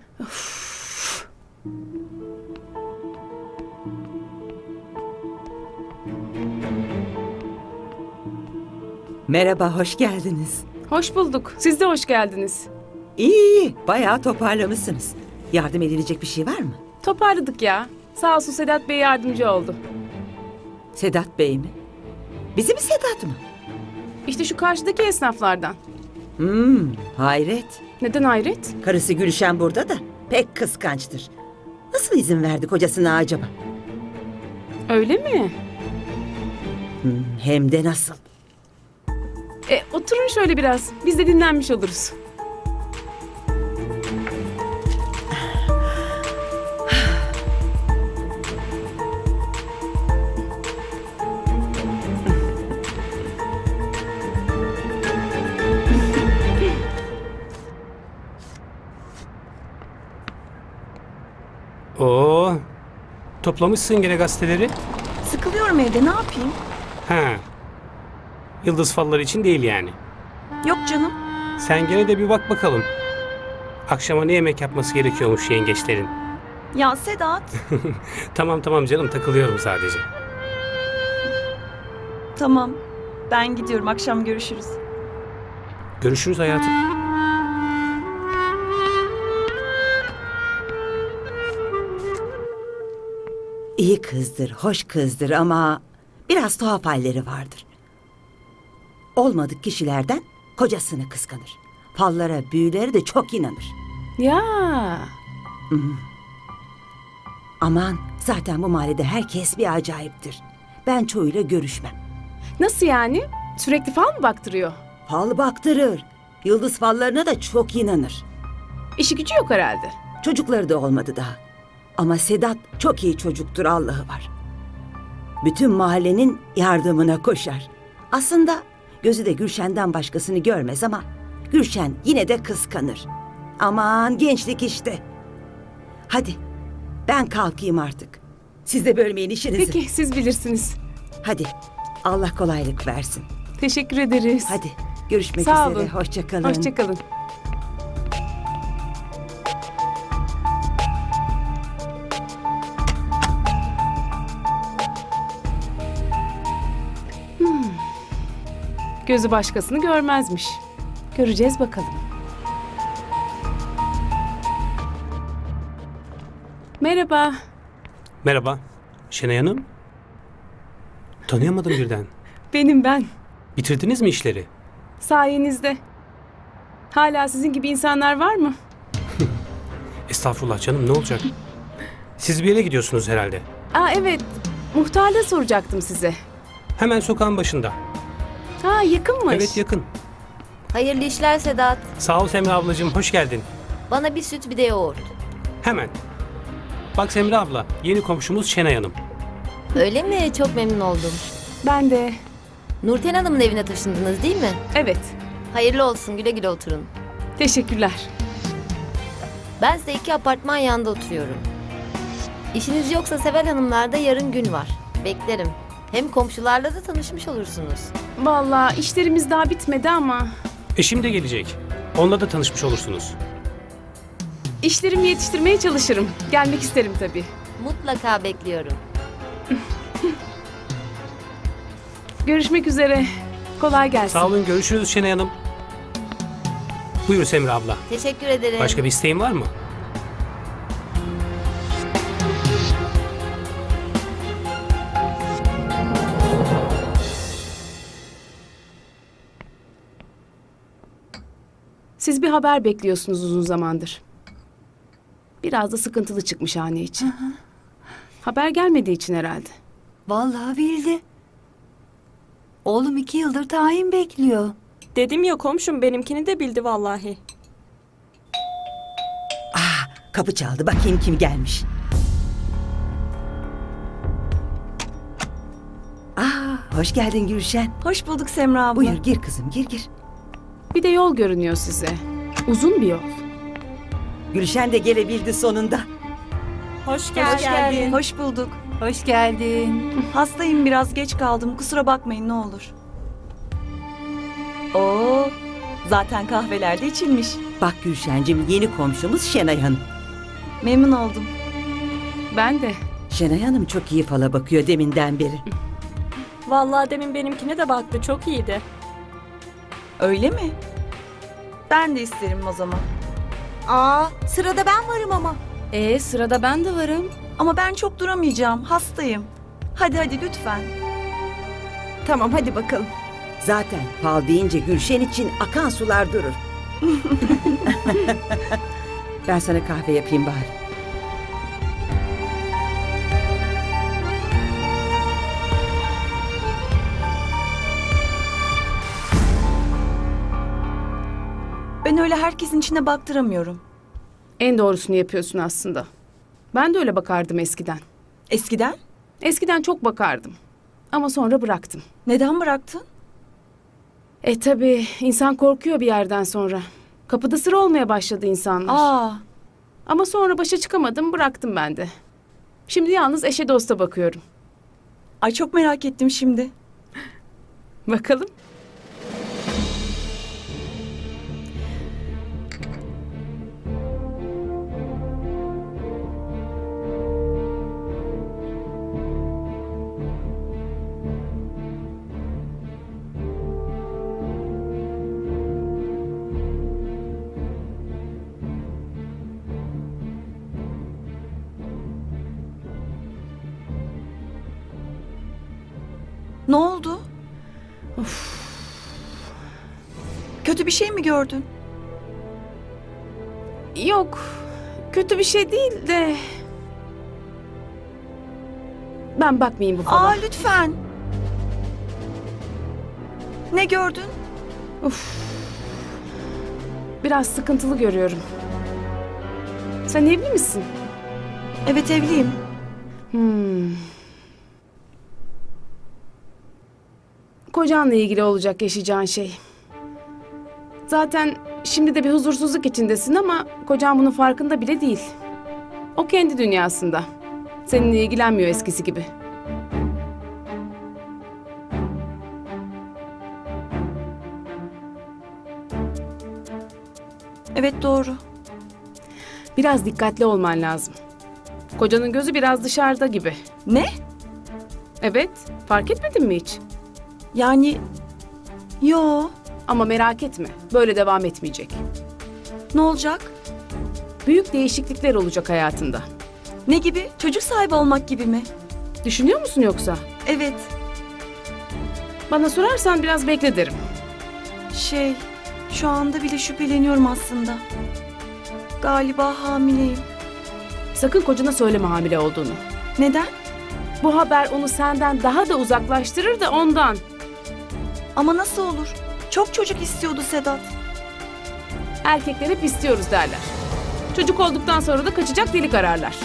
Merhaba, hoş geldiniz. Hoş bulduk. Siz de hoş geldiniz. İyi, iyi. Bayağı toparlamışsınız. Yardım edilecek bir şey var mı? Toparladık ya. Sağ olsun Sedat Bey yardımcı oldu. Sedat Bey mi? Bizim Sedat mı? İşte şu karşıdaki esnaflardan. Hmm, hayret. Neden hayret? Karısı Gülşen burada da pek kıskançtır. Nasıl izin verdi kocasına acaba? Öyle mi? Hmm, hem de nasıl? E oturun şöyle biraz. Biz de dinlenmiş oluruz. Oo, toplamışsın gene gazeteleri. Sıkılıyorum evde, ne yapayım? Ha. Yıldız falları için değil yani. Yok canım. Sen gene de bir bak bakalım. Akşama ne yemek yapması gerekiyormuş yengeçlerin. Ya Sedat. Tamam tamam canım, takılıyorum sadece. Tamam. Ben gidiyorum. Akşam görüşürüz. Görüşürüz hayatım. İyi kızdır, hoş kızdır ama biraz tuhaf halleri vardır. Olmadık kişilerden kocasını kıskanır. Fallara, büyülere de çok inanır. Ya. Hmm. Aman, zaten bu mahallede herkes bir acayiptir. Ben çoğuyla görüşmem. Nasıl yani? Sürekli fal mı baktırıyor? Fal baktırır. Yıldız fallarına da çok inanır. İşi gücü yok herhalde. Çocukları da olmadı daha. Ama Sedat çok iyi çocuktur, Allah'ı var. Bütün mahallenin yardımına koşar. Aslında gözü de Gülşen'den başkasını görmez ama Gülşen yine de kıskanır. Aman gençlik işte. Hadi ben kalkayım artık. Siz de bölmeyin işinizi. Peki siz bilirsiniz. Hadi Allah kolaylık versin. Teşekkür ederiz. Hadi görüşmek Sağ üzere. olun. Hoşça kalın. Hoşça kalın. Hmm. Gözü başkasını görmezmiş. Göreceğiz bakalım. Merhaba. Merhaba. Şenay Hanım. Tanıyamadım birden. Benim ben. Bitirdiniz mi işleri? Sayenizde. Hala sizin gibi insanlar var mı? Estağfurullah canım, ne olacak? Siz bir yere gidiyorsunuz herhalde. Aa evet. Muhtarlığı soracaktım size. Hemen sokağın başında. Ha yakınmış. Evet yakın. Hayırlı işler Sedat. Sağ ol Semra ablacığım, hoş geldin. Bana bir süt bir de yoğurt. Hemen. Bak Semra abla, yeni komşumuz Şenay Hanım. Öyle mi? Çok memnun oldum. Ben de. Nurten Hanım'ın evine taşındınız değil mi? Evet. Hayırlı olsun, güle güle oturun. Teşekkürler. Ben size iki apartman yanında oturuyorum. İşiniz yoksa Seval Hanımlar'da yarın gün var. Beklerim. Hem komşularla da tanışmış olursunuz. Vallahi işlerimiz daha bitmedi ama. Eşim de gelecek. Onunla da tanışmış olursunuz. İşlerimi yetiştirmeye çalışırım. Gelmek isterim tabii. Mutlaka bekliyorum. Görüşmek üzere. Kolay gelsin. Sağ olun, görüşürüz Şenay Hanım. Buyur Semra abla. Teşekkür ederim. Başka bir isteğin var mı? Siz bir haber bekliyorsunuz uzun zamandır. Biraz da sıkıntılı çıkmış hane için. Hı hı. Haber gelmediği için herhalde. Vallahi bildi. Oğlum iki yıldır tayin bekliyor. Dedim ya komşum, benimkini de bildi vallahi. Ah, kapı çaldı. Bakayım kim gelmiş. Ah, hoş geldin Gülşen. Hoş bulduk Semra abla. Buyur gir kızım, gir gir. Bir de yol görünüyor size. Uzun bir yol. Gülşen de gelebildi sonunda. Hoş geldin. Hoş geldin. Hoş bulduk. Hoş geldin. Hastayım, biraz geç kaldım. Kusura bakmayın ne olur. Oo, zaten kahveler de içilmiş. Bak Gülşencim, yeni komşumuz Şenay Hanım. Memnun oldum. Ben de. Şenay Hanım çok iyi fala bakıyor deminden beri. Vallahi demin benimkine de baktı, çok iyiydi. Öyle mi? Ben de isterim o zaman. Aa, sırada ben varım ama. Ee, sırada ben de varım. Ama ben çok duramayacağım, hastayım. Hadi hadi lütfen. Tamam hadi bakalım. Zaten fal deyince Gülşen için akan sular durur. Ben sana kahve yapayım bari. Ben öyle herkesin içine baktıramıyorum. En doğrusunu yapıyorsun aslında. Ben de öyle bakardım eskiden. Eskiden? Eskiden çok bakardım. Ama sonra bıraktım. Neden bıraktın? E tabii insan korkuyor bir yerden sonra. Kapıda sıra olmaya başladı insanlar. Aa, Ama sonra başa çıkamadım, bıraktım ben de. Şimdi yalnız eşe dosta bakıyorum. Ay çok merak ettim şimdi. Bakalım. Ne oldu? Of. Kötü bir şey mi gördün? Yok, kötü bir şey değil de... Ben bakmayayım bu falan. Aa lütfen. Ne gördün? Of. Biraz sıkıntılı görüyorum. Sen evli misin? Evet evliyim. Hmm. Kocanla ilgili olacak yaşayacağın şey. Zaten şimdi de bir huzursuzluk içindesin ama kocan bunun farkında bile değil. O kendi dünyasında. Seninle ilgilenmiyor eskisi gibi. Evet doğru. Biraz dikkatli olman lazım. Kocanın gözü biraz dışarıda gibi. Ne? Evet, fark etmedin mi hiç? Yani... Yo. Ama merak etme, böyle devam etmeyecek. Ne olacak? Büyük değişiklikler olacak hayatında. Ne gibi? Çocuk sahibi olmak gibi mi? Düşünüyor musun yoksa? Evet. Bana sorarsan biraz bekle derim. Şey, şu anda bile şüpheleniyorum aslında. Galiba hamileyim. Sakın kocana söyleme hamile olduğunu. Neden? Bu haber onu senden daha da uzaklaştırır da ondan. Ama nasıl olur? Çok çocuk istiyordu Sedat. Erkekler hep istiyoruz derler. Çocuk olduktan sonra da kaçacak delik ararlar.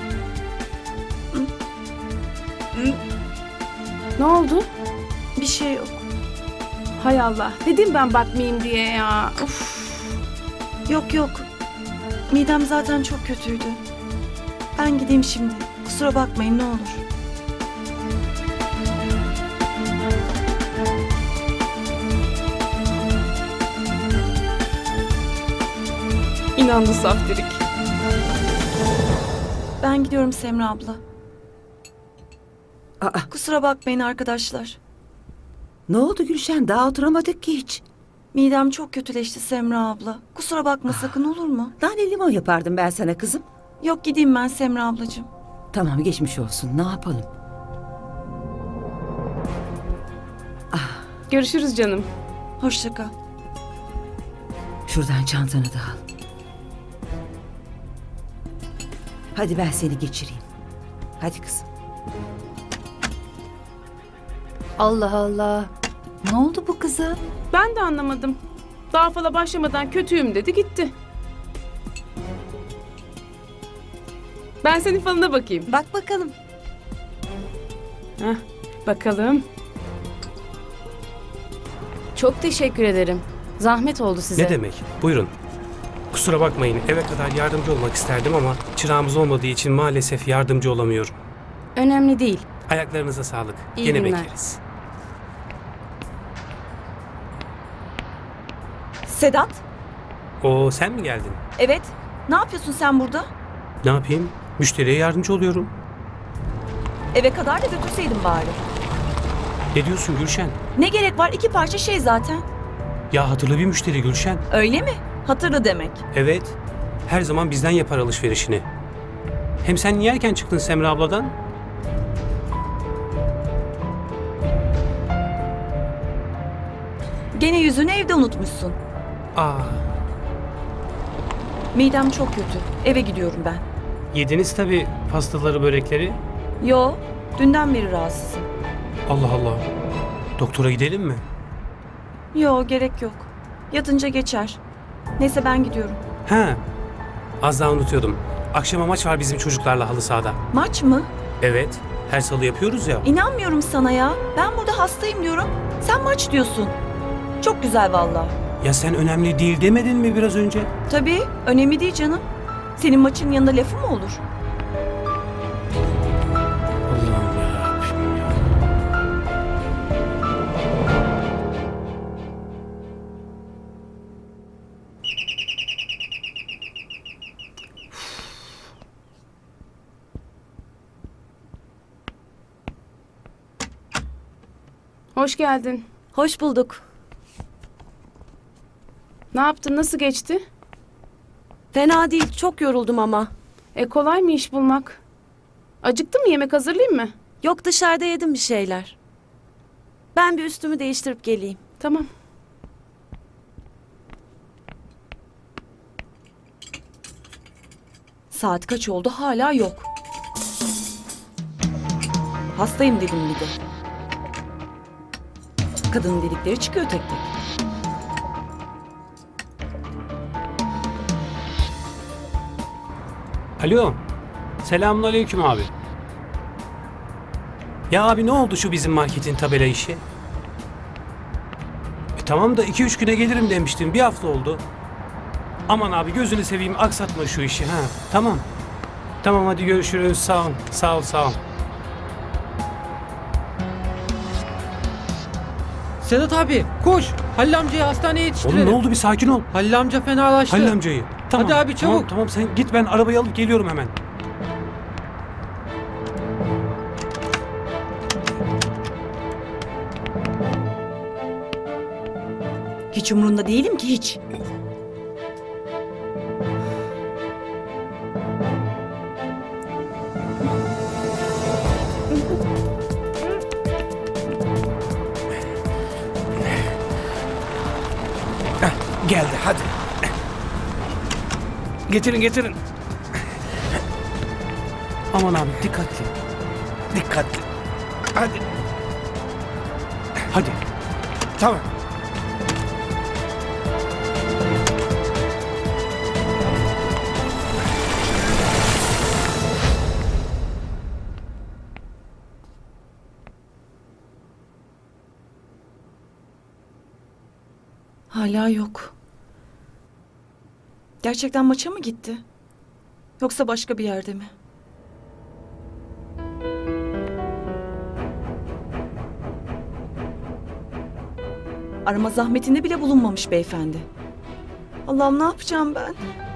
Ne oldu? Bir şey yok. Hay Allah. Dedim ben bakmayayım diye ya. Of. Yok yok. Midem zaten çok kötüydü. Ben gideyim şimdi. Kusura bakmayın ne olur. İnandı saftirik. Ben gidiyorum Semra abla. Aa, Kusura bakmayın arkadaşlar. ne oldu Gülşen? Daha oturamadık ki hiç. Midem çok kötüleşti Semra abla. Kusura bakma sakın olur mu? Nane limon yapardım ben sana kızım. Yok gideyim ben Semra ablacığım. Tamam geçmiş olsun. Ne yapalım? Görüşürüz canım. Hoşça kal. Şuradan çantanı da al. Hadi ben seni geçireyim. Hadi kızım. Allah Allah. Ne oldu bu kıza? Ben de anlamadım. Daha fazla başlamadan kötüyüm dedi gitti. Ben senin falına bakayım. Bak bakalım. Heh, bakalım. Çok teşekkür ederim. Zahmet oldu size. Ne demek? Buyurun. Kusura bakmayın, eve kadar yardımcı olmak isterdim ama çırağımız olmadığı için maalesef yardımcı olamıyorum. Önemli değil. Ayaklarınıza sağlık. İyi Gene günler. bekleriz. Sedat? Oo, sen mi geldin? Evet. Ne yapıyorsun sen burada? Ne yapayım? Müşteriye yardımcı oluyorum. Eve kadar da götürseydin bari. Ne diyorsun Gülşen? Ne gerek var? İki parça şey zaten. Ya hatırlı bir müşteri Gülşen. Öyle mi? Hatırlı demek. Evet. Her zaman bizden yapar alışverişini. Hem sen niye erken çıktın Semra abladan? Gene yüzünü evde unutmuşsun. Aa, Midem çok kötü. Eve gidiyorum ben. yediniz tabii pastaları, börekleri. Yo, dünden beri rahatsızım. Allah Allah. Doktora gidelim mi? Yo, gerek yok. Yatınca geçer. Neyse ben gidiyorum. He. Az daha unutuyordum. Akşama maç var bizim çocuklarla halı sahada. Maç mı? Evet. Her salı yapıyoruz ya. İnanmıyorum sana ya. Ben burada hastayım diyorum. Sen maç diyorsun. Çok güzel vallahi. Ya sen önemli değil demedin mi biraz önce? Tabii, önemli değil canım. Senin maçın yanında lafı mı olur? Allah'ım yarabbim ya. Hoş geldin. Hoş bulduk. Ne yaptın? Nasıl geçti? Fena değil, çok yoruldum ama. E kolay mı iş bulmak? Acıktın mı? Yemek hazırlayayım mı? Yok, dışarıda yedim bir şeyler. Ben bir üstümü değiştirip geleyim. Tamam. Saat kaç oldu hala yok. Hastayım dedim bir de. Kadının dedikleri çıkıyor tek tek. Alo. Selamünaleyküm abi. Ya abi ne oldu şu bizim marketin tabela işi? E tamam da iki üç güne gelirim demiştim. Bir hafta oldu. Aman abi gözünü seveyim aksatma şu işi ha. Tamam. Tamam hadi görüşürüz. Sağ ol. Sağ ol sağ ol. Sedat abi koş. Halil amcayı hastaneye yetiştirelim. Oğlum ne oldu bir sakin ol. Halil amca fenalaştı. Halil amcayı. Tamam. Hadi abi çabuk. Tamam, tamam sen git ben arabayı alıp geliyorum hemen. Hiç umurunda değilim ki hiç. Geldi hadi. Getirin getirin. Aman abi dikkatli. Dikkatli. Hadi. Hadi. Tamam. Hala yok. Gerçekten maça mı gitti? Yoksa başka bir yerde mi? Arama zahmetinde bile bulunmamış beyefendi. Allah'ım ne yapacağım ben?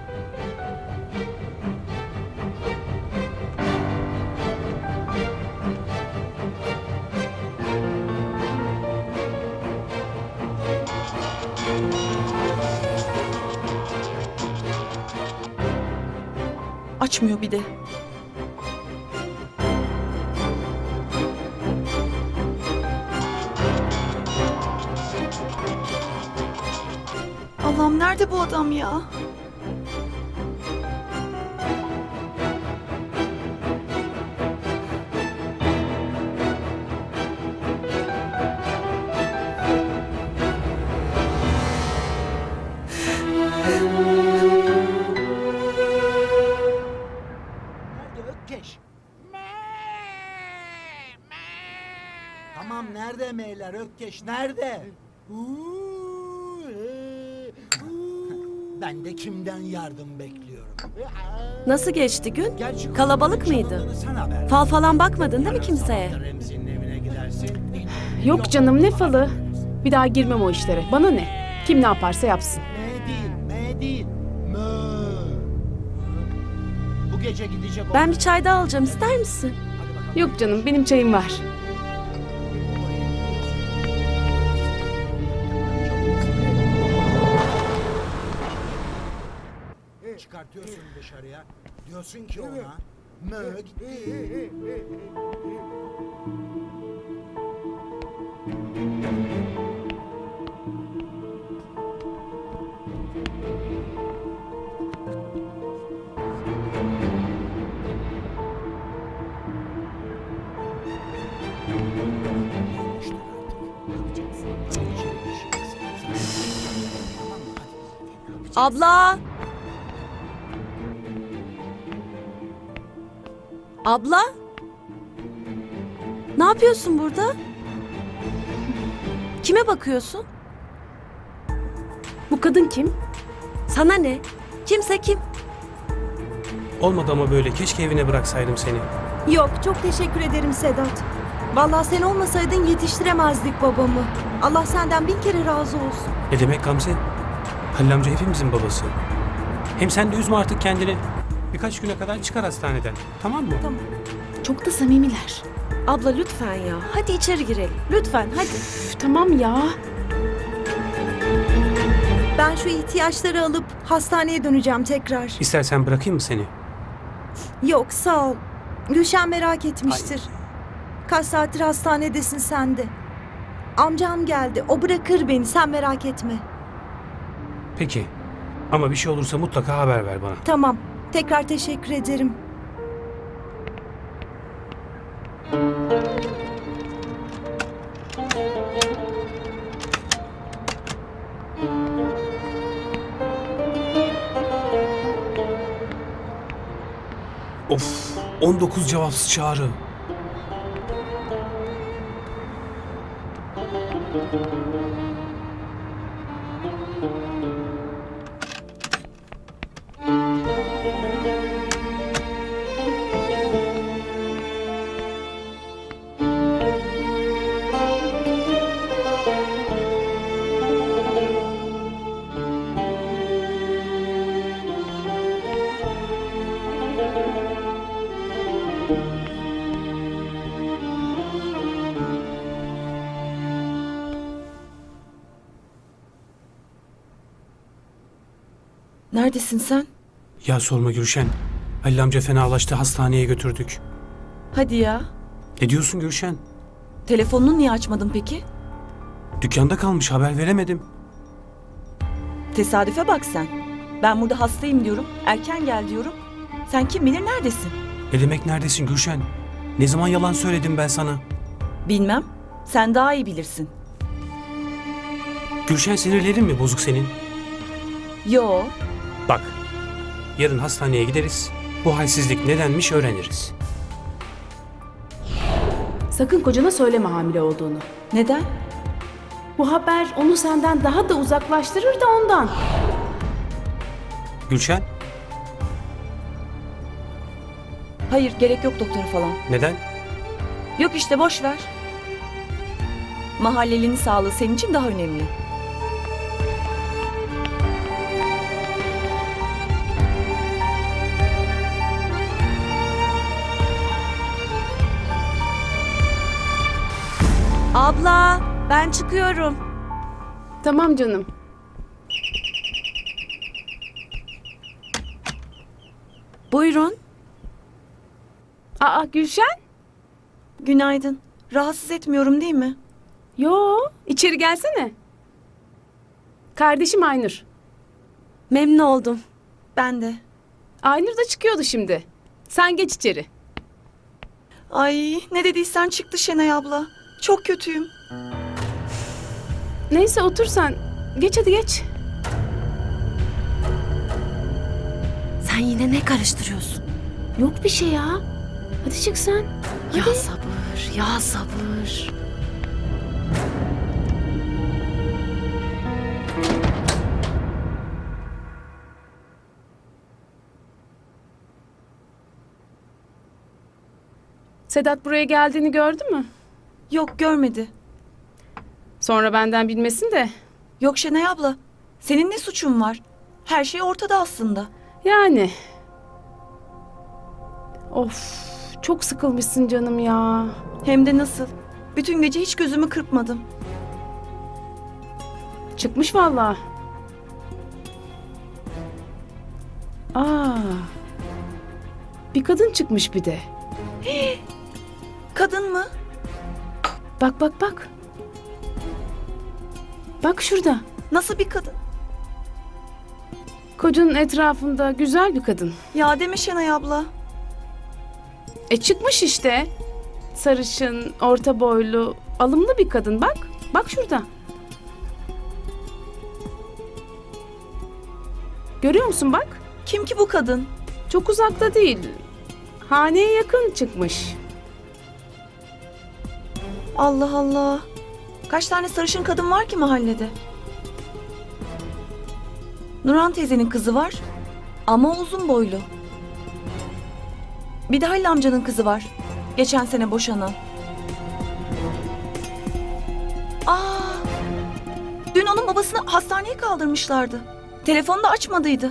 Açmıyor bir de. Allah'ım nerede bu adam ya? Ökkeş. Tamam nerede meyler Ökkeş nerede? Ben de kimden yardım bekliyorum? Nasıl geçti gün? Kalabalık mıydı? Fal falan bakmadın değil mi kimseye? Yok canım ne falı? Bir daha girmem o işlere. Bana ne? Kim ne yaparsa yapsın. Me değil, me değil. Mö. Bu gece gidecek Ben bir çay daha alacağım, ister misin? Yok canım benim çayım var. Çıkartıyorsun dışarıya. Diyorsun ki ona mö gitti. Abla! Abla? Ne yapıyorsun burada? Kime bakıyorsun? Bu kadın kim? Sana ne? Kimse kim? Olmadı ama böyle. Keşke evine bıraksaydım seni. Yok, çok teşekkür ederim Sedat. Vallahi sen olmasaydın yetiştiremezdik babamı. Allah senden bin kere razı olsun. Ne demek Gamze? Halil amca hepimizin babası. Hem sen de üzme artık kendini. Birkaç güne kadar çıkar hastaneden. Tamam mı? Tamam. Çok da samimiler. Abla lütfen ya. Hadi içeri girelim. Lütfen hadi. Üf, tamam ya. Ben şu ihtiyaçları alıp hastaneye döneceğim tekrar. İstersen bırakayım mı seni? Yok, sağ ol. Gülşen merak etmiştir. Kaç saattir hastanedesin sen de. Amcam geldi. O bırakır beni. Sen merak etme. Peki. Ama bir şey olursa mutlaka haber ver bana. Tamam. Tekrar teşekkür ederim. Of, on dokuz cevapsız çağrı. Neredesin sen? Ya sorma Gülşen. Halil amca fenalaştı, hastaneye götürdük. Hadi ya. Ne diyorsun Gülşen? Telefonunu niye açmadın peki? Dükkanda kalmış, haber veremedim. Tesadüfe bak sen. Ben burada hastayım diyorum. Erken gel diyorum. Sen kim bilir neredesin? Ne demek neredesin Gülşen? Ne zaman yalan söyledim ben sana? Bilmem. Sen daha iyi bilirsin. Gülşen, sinirlerin mi bozuk senin? Yo. Bak, yarın hastaneye gideriz. Bu halsizlik nedenmiş öğreniriz. Sakın kocana söyleme hamile olduğunu. Neden? Bu haber onu senden daha da uzaklaştırır da ondan. Gülşen, Hayır, gerek yok doktora falan. neden? Yok işte, boş ver. Mahallelinin sağlığı senin için daha önemli. Abla ben çıkıyorum. Tamam canım. Buyurun. Aa Gülşen? Günaydın. Rahatsız etmiyorum değil mi? Yo, içeri gelsene. Kardeşim Aynur. Memnun oldum. Ben de. Aynur da çıkıyordu şimdi. Sen geç içeri. Ay, ne dediysen çıktı Şenay abla. Çok kötüyüm. Neyse otur sen. Geç hadi geç. Sen yine ne karıştırıyorsun? Yok bir şey ya. Hadi çık sen. Ya Hadi. sabır, ya sabır. Sedat buraya geldiğini gördü mü? Yok, görmedi. Sonra benden bilmesin de. Yok Şenay abla. Senin ne suçun var? Her şey ortada aslında. Yani. Of, çok sıkılmışsın canım ya. Hem de nasıl? Bütün gece hiç gözümü kırpmadım. Çıkmış vallahi. Aa. Bir kadın çıkmış bir de. Kadın mı? Bak bak bak. Bak şurada. Nasıl bir kadın? Kocanın etrafında güzel bir kadın. Ya deme Şenay abla. E çıkmış işte. Sarışın, orta boylu, alımlı bir kadın bak. Bak şurada. Görüyor musun bak? Kim ki bu kadın? Çok uzakta değil. Haneye yakın çıkmış. Allah Allah. Kaç tane sarışın kadın var ki mahallede? Nurhan teyzenin kızı var ama uzun boylu. Bir de Halil amcanın kızı var. Geçen sene boşanan. Aa, dün onun babasını hastaneye kaldırmışlardı. Telefonu da açmadıydı.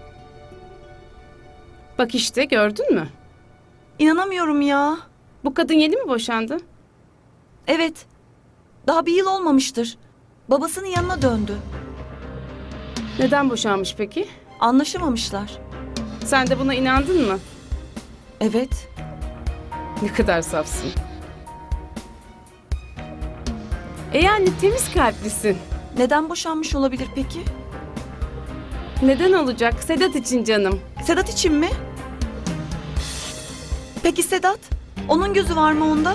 Bak işte gördün mü? İnanamıyorum ya. Bu kadın yeni mi boşandı? Evet. Daha bir yıl olmamıştır. Babasının yanına döndü. Neden boşanmış peki? Anlaşamamışlar. Sen de buna inandın mı? Evet. Ne kadar safsın. E yani temiz kalplisin. Neden boşanmış olabilir peki? Neden olacak? Sedat için canım. Sedat için mi? Peki Sedat? Onun gözü var mı onda?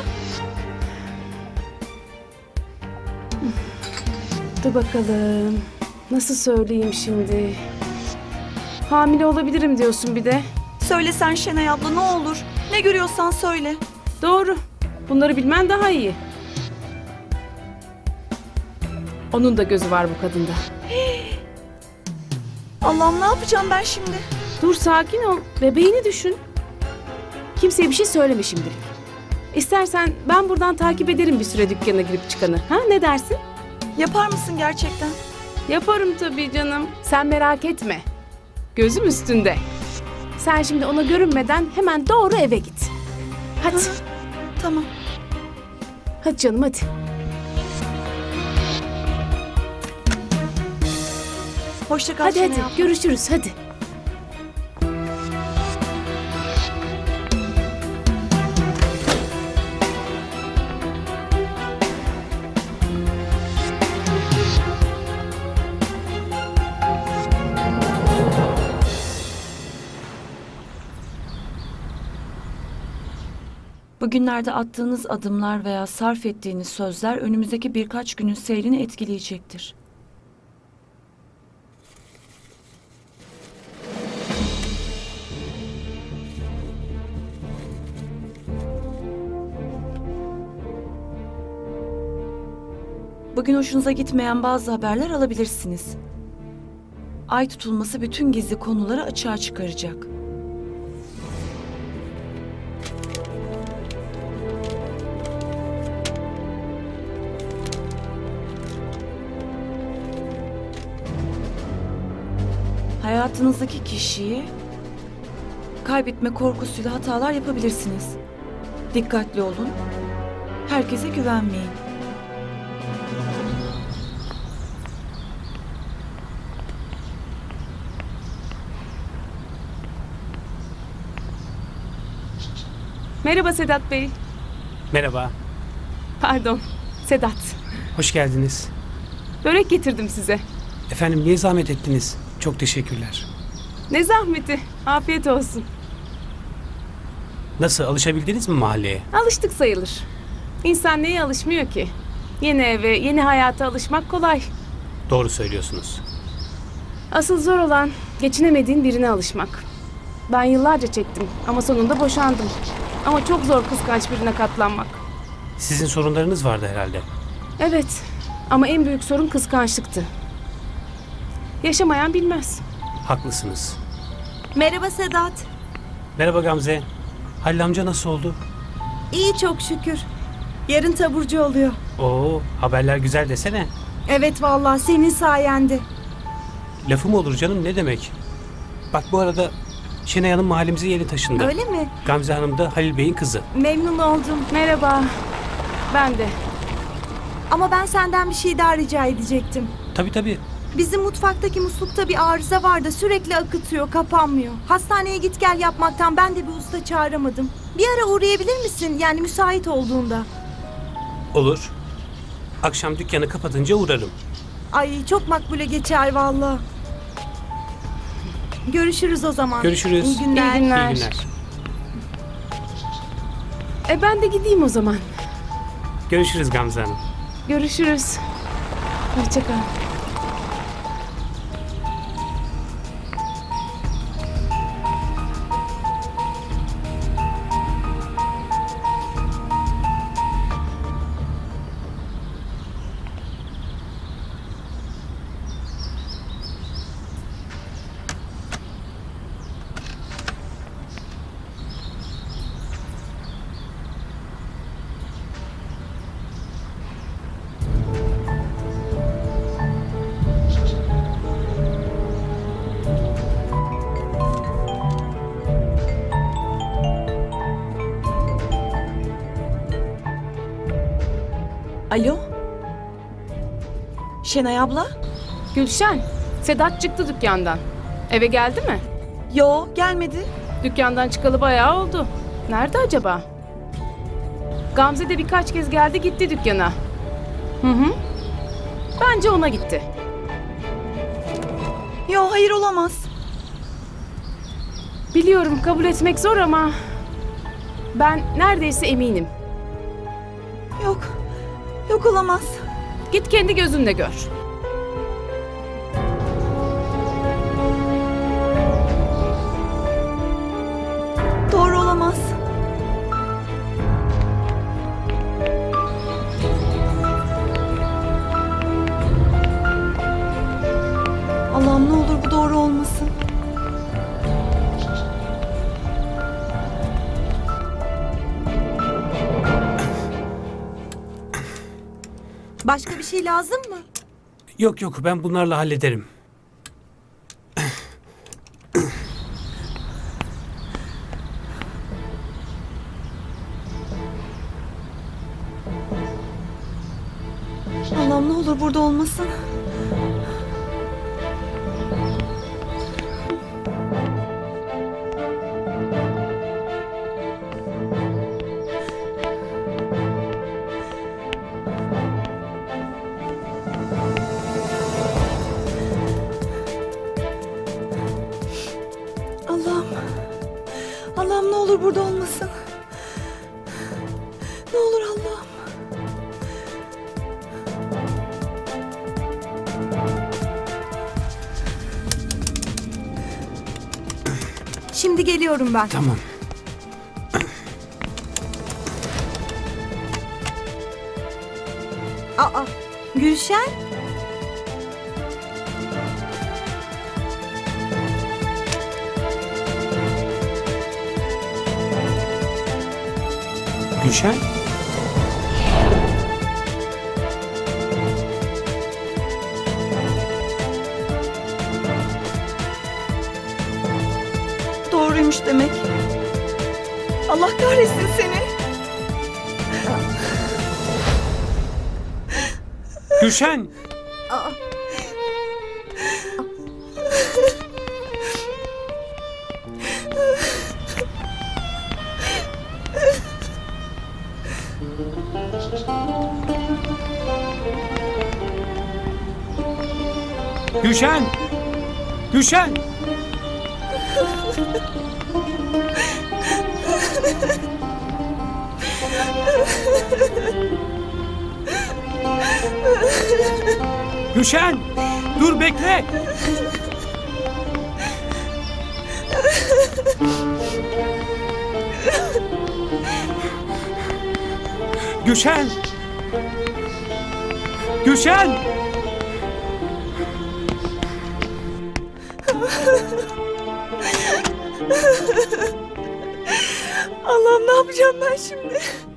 Dur bakalım. Nasıl söyleyeyim şimdi? Hamile olabilirim diyorsun bir de. Söylesen Şenay abla ne olur. Ne görüyorsan söyle. Doğru. Bunları bilmen daha iyi. Onun da gözü var bu kadında. Allah'ım ne yapacağım ben şimdi? Dur sakin ol. Bebeğini düşün. Kimseye bir şey söyleme şimdilik. İstersen ben buradan takip ederim bir süre dükkana girip çıkanı. Ha ne dersin? Yapar mısın gerçekten? Yaparım tabii canım. Sen merak etme. Gözüm üstünde. Sen şimdi ona görünmeden hemen doğru eve git. Hadi. Hı, tamam. Hadi canım hadi. Hoşça kal Hadi Şenay hadi abla. görüşürüz hadi. Bugünlerde attığınız adımlar veya sarf ettiğiniz sözler önümüzdeki birkaç günün seyrini etkileyecektir. Bugün hoşunuza gitmeyen bazı haberler alabilirsiniz. Ay tutulması bütün gizli konuları açığa çıkaracak. Hayatınızdaki kişiyi kaybetme korkusuyla hatalar yapabilirsiniz. Dikkatli olun. Herkese güvenmeyin. Merhaba Sedat Bey. Merhaba. Pardon. Sedat. Hoş geldiniz. Börek getirdim size. Efendim niye zahmet ettiniz? Çok teşekkürler. Ne zahmeti. Afiyet olsun. Nasıl alışabildiniz mi mahalleye? Alıştık sayılır. İnsan neye alışmıyor ki? Yeni eve, yeni hayata alışmak kolay. Doğru söylüyorsunuz. Asıl zor olan geçinemediğin birine alışmak. Ben yıllarca çektim ama sonunda boşandım. Ama çok zor kıskanç birine katlanmak. Sizin sorunlarınız vardı herhalde. Evet ama en büyük sorun kıskançlıktı. Yaşamayan bilmez. Haklısınız. Merhaba Sedat. Merhaba Gamze. Halil amca nasıl oldu? İyi çok şükür. Yarın taburcu oluyor. Oo, haberler güzel desene. Evet vallahi senin sayende. Lafı mı olur canım, ne demek? Bak bu arada Şenay Hanım mahallemize yeni taşındı. Öyle mi? Gamze Hanım da Halil Bey'in kızı. Memnun oldum. Merhaba. Ben de. Ama ben senden bir şey daha rica edecektim. Tabii tabii. Bizim mutfaktaki muslukta bir arıza var da sürekli akıtıyor, kapanmıyor. Hastaneye git gel yapmaktan ben de bir usta çağıramadım. Bir ara uğrayabilir misin? Yani müsait olduğunda. Olur. Akşam dükkanı kapatınca uğrarım. Ay çok makbule geçer valla. Görüşürüz o zaman. Görüşürüz. İyi günler. İyi günler. İyi günler. E ben de gideyim o zaman. Görüşürüz Gamze Hanım. Görüşürüz. Hoşça kal. Alo? Şenay abla? Gülşen, Sedat çıktı dükkandan. Eve geldi mi? Yo, gelmedi. Dükkandan çıkalı bayağı oldu. Nerede acaba? Gamze de birkaç kez geldi gitti dükkana. Hı hı. Bence ona gitti. Yo, hayır olamaz. Biliyorum kabul etmek zor ama ben neredeyse eminim. Yok. Yok olamaz. Git kendi gözünle gör. Doğru olamaz. Allah'ım ne olur bu doğru olmasın. Başka bir şey lazım mı? Yok yok ben bunlarla hallederim. Allah'ım ne olur burada olmasın. Allah'ım. Allah'ım ne olur burada olmasın. Ne olur Allah'ım. Şimdi geliyorum ben. Tamam. Aa, Gülşen? Gülşen? Doğruymuş demek. Allah kahretsin seni. Gülşen! Aa. Gülşen! Gülşen! Gülşen! Dur bekle! Gülşen! Gülşen! Allah'ım ne yapacağım ben şimdi?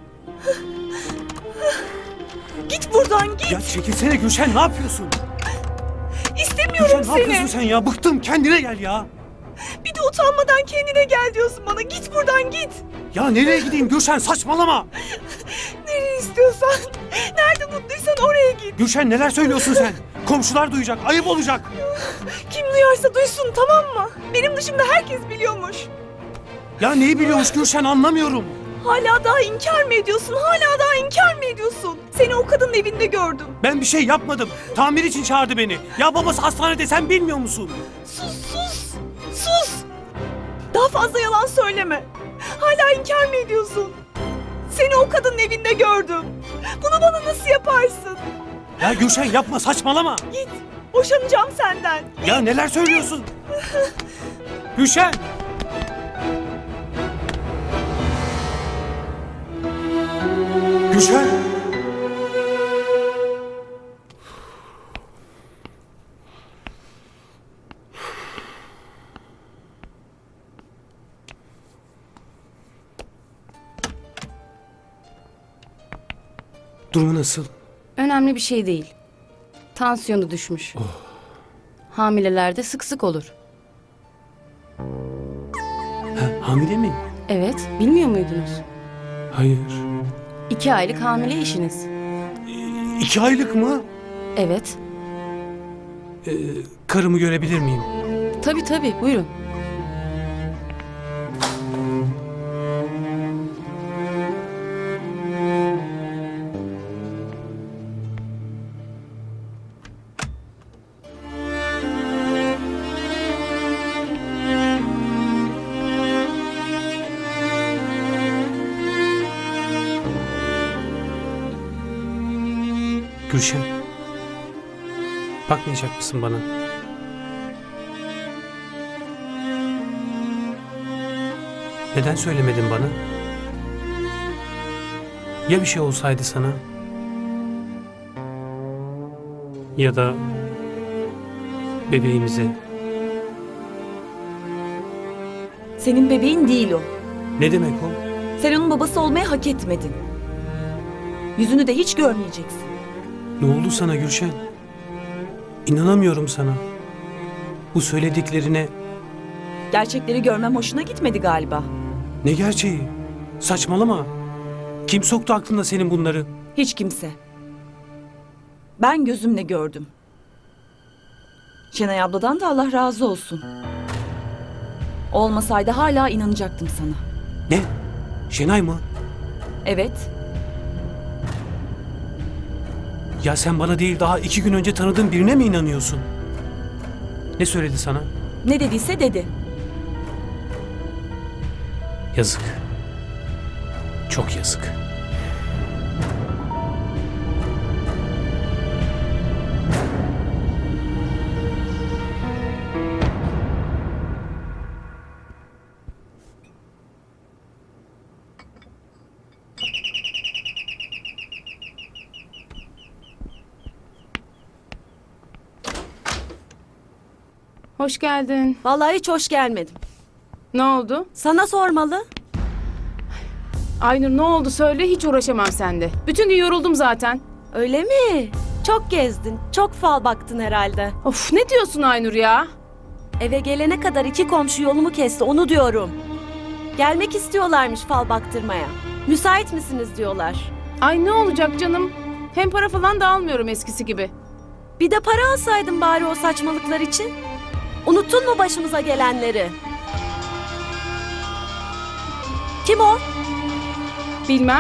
Git buradan git. Ya çekilsene Gülşen ne yapıyorsun? İstemiyorum Gülşen ne yapıyorsun seni. sen ya? Bıktım kendine gel ya. Bir de utanmadan kendine gel diyorsun bana. Git buradan git. Ya nereye gideyim Gülşen saçmalama. Nereye istiyorsan. Nerede mutluysan oraya git. Gülşen neler söylüyorsun sen? Komşular duyacak, ayıp olacak. Kim duyarsa duysun tamam mı? Benim dışımda herkes biliyormuş. Ya neyi biliyormuş Gülşen anlamıyorum. Hala daha inkar mı ediyorsun? Hala daha inkar mı ediyorsun? Seni o kadının evinde gördüm. Ben bir şey yapmadım. Tamir için çağırdı beni. Ya babası hastanede sen bilmiyor musun? Sus sus. Sus. Daha fazla yalan söyleme. Hala inkar mı ediyorsun? Seni o kadının evinde gördüm. Bunu bana nasıl yaparsın? Ya Gülşen yapma saçmalama. Git. Boşanacağım senden. Ya neler söylüyorsun? Gülşen! Gülşen! Durumu nasıl? Önemli bir şey değil. Tansiyonu düşmüş. Hamilelerde sık sık olur. Ha, hamile mi? Evet, bilmiyor muydunuz? Hayır. İki aylık hamile eşiniz. iki aylık mı? Evet. Ee, karımı görebilir miyim? Tabii tabii buyurun. Gülşen. Bakmayacak mısın bana? Neden söylemedin bana? Ya bir şey olsaydı sana? Ya da bebeğimize? Senin bebeğin değil o. Ne demek o? Sen onun babası olmayı hak etmedin. Yüzünü de hiç görmeyeceksin. Ne oldu sana Gülşen? İnanamıyorum sana. Bu söylediklerine... Gerçekleri görmem hoşuna gitmedi galiba. Ne gerçeği? Saçmalama. Kim soktu aklına senin bunları? Hiç kimse. Ben gözümle gördüm. Şenay abladan da Allah razı olsun. Olmasaydı hala inanacaktım sana. Ne? Şenay mı? Evet. Ya sen bana değil daha iki gün önce tanıdığın birine mi inanıyorsun? Ne söyledi sana? Ne dediyse dedi. Yazık. Çok yazık. Hoş geldin. Vallahi hiç hoş gelmedim. Ne oldu? Sana sormalı. Aynur ne oldu söyle, hiç uğraşamam sende. Bütün gün yoruldum zaten. Öyle mi? Çok gezdin, çok fal baktın herhalde. Of, ne diyorsun Aynur ya? Eve gelene kadar iki komşu yolumu kesti, onu diyorum. Gelmek istiyorlarmış fal baktırmaya. Müsait misiniz diyorlar. Ay ne olacak canım? Hem para falan da almıyorum eskisi gibi. Bir de para alsaydın bari o saçmalıklar için. Unuttun mu başımıza gelenleri? Kim o? Bilmem.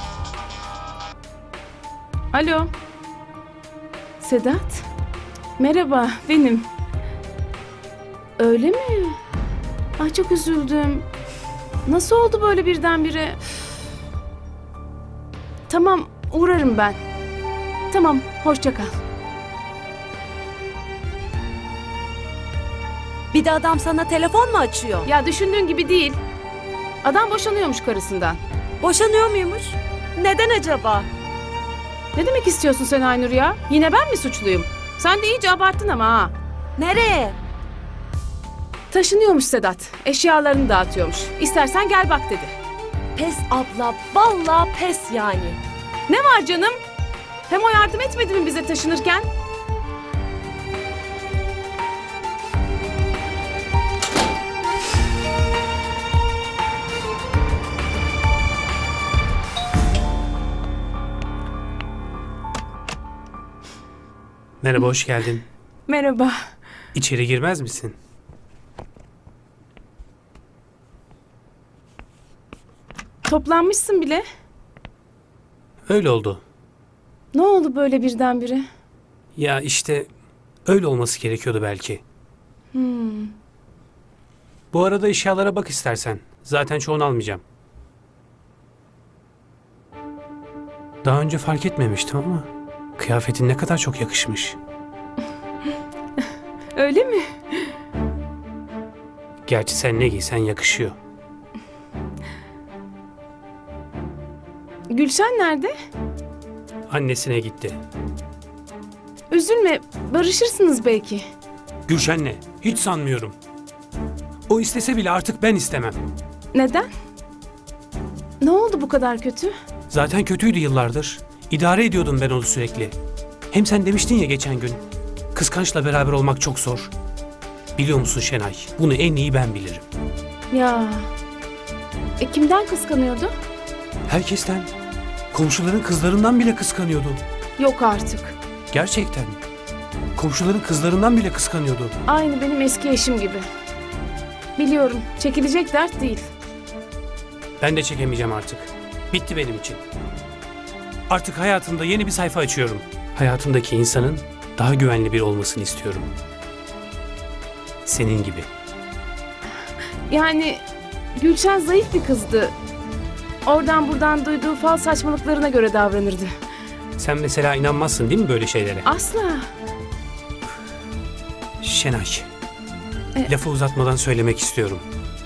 Alo. Sedat. Merhaba, benim. Öyle mi? Ay çok üzüldüm. Nasıl oldu böyle birdenbire? Tamam, uğrarım ben. Tamam, hoşça kal. Bir de adam sana telefon mu açıyor? Ya düşündüğün gibi değil. Adam boşanıyormuş karısından. Boşanıyor muymuş? Neden acaba? Ne demek istiyorsun sen Aynur ya? Yine ben mi suçluyum? Sen de iyice abarttın ama ha. Nereye? Taşınıyormuş Sedat. Eşyalarını dağıtıyormuş. İstersen gel bak dedi. Pes abla, vallahi pes yani. Ne var canım? Hem o yardım etmedi mi bize taşınırken? Merhaba, hoş geldin. Merhaba. İçeri girmez misin? Toplanmışsın bile. Öyle oldu. Ne oldu böyle birdenbire? Ya işte öyle olması gerekiyordu belki. Hmm. Bu arada eşyalara bak istersen. Zaten çoğunu almayacağım. Daha önce fark etmemiştim ama kıyafetin ne kadar çok yakışmış. Öyle mi? Gerçi sen ne giysen yakışıyor. Gülşen nerede? Annesine gitti. Üzülme, barışırsınız belki. Gülşen'le hiç sanmıyorum. O istese bile artık ben istemem. Neden? Ne oldu bu kadar kötü? Zaten kötüydü yıllardır. İdare ediyordum ben onu sürekli. Hem sen demiştin ya geçen gün. Kıskançla beraber olmak çok zor. Biliyor musun Şenay? Bunu en iyi ben bilirim. Ya. E kimden kıskanıyordu? Herkesten. Komşuların kızlarından bile kıskanıyordu. Yok artık. Gerçekten. Komşuların kızlarından bile kıskanıyordu. Aynı benim eski eşim gibi. Biliyorum, çekilecek dert değil. Ben de çekemeyeceğim artık. Bitti benim için. Artık hayatımda yeni bir sayfa açıyorum. Hayatımdaki insanın daha güvenli bir olmasını istiyorum. Senin gibi. Yani Gülşen zayıf bir kızdı. Oradan buradan duyduğu fal saçmalıklarına göre davranırdı. Sen mesela inanmazsın değil mi böyle şeylere? Asla. Şenay. E- Lafı uzatmadan söylemek istiyorum.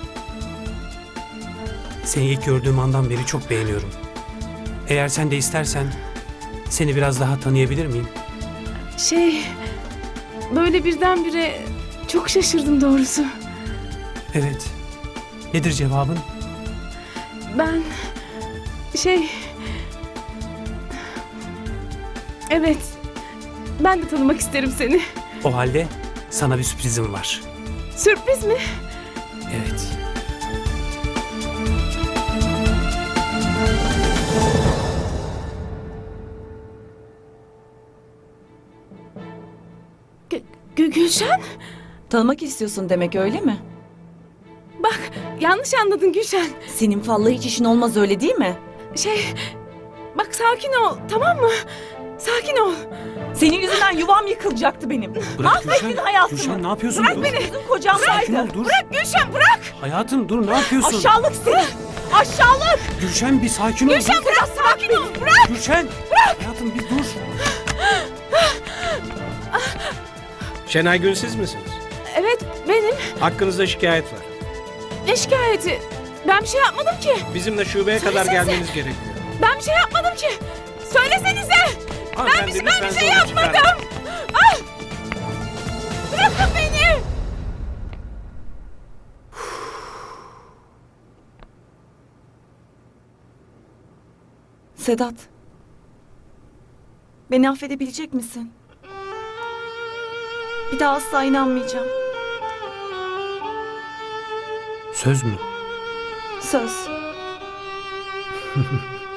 Seni ilk gördüğüm andan beri çok beğeniyorum. Eğer sen de istersen seni biraz daha tanıyabilir miyim? Şey, böyle birdenbire çok şaşırdım doğrusu. Evet. Nedir cevabın? Ben şey evet, ben de tanımak isterim seni. O halde sana bir sürprizim var. Sürpriz mi? Evet. Gü- Gülşen? Tanımak istiyorsun demek, öyle mi? Bak, yanlış anladın Gülşen. Senin falla hiç işin olmaz, öyle değil mi? Şey, bak sakin ol, tamam mı? Sakin ol. Senin yüzünden yuvam yıkılacaktı benim. Bırak Mahvettin Gülşen. hayatımı. Gülşen ne yapıyorsun? Bırak Dur. beni. Bizim kocam Sakin vardı. ol, dur. Bırak Gülşen, bırak. Hayatım dur, ne yapıyorsun? Aşağılık seni. Aşağılık. Gülşen bir sakin ol. Gülşen dur. bırak, sakin ol, bırak. Gülşen. Bırak. Hayatım bir dur. Şenay Gül siz misiniz? Evet, benim. Hakkınızda şikayet var. Ne şikayeti? Ben bir şey yapmadım ki. Bizimle şubeye kadar Söylesenize. gelmeniz gerekiyor. Ben bir şey yapmadım ki. Söylesenize. Ben bir, Hanımefendi, ben lütfen bir şey zorluk yapmadım. çıkarmayın. Ah! Bırakın beni. Sedat. Beni affedebilecek misin? Bir daha asla inanmayacağım. Söz mü? Söz.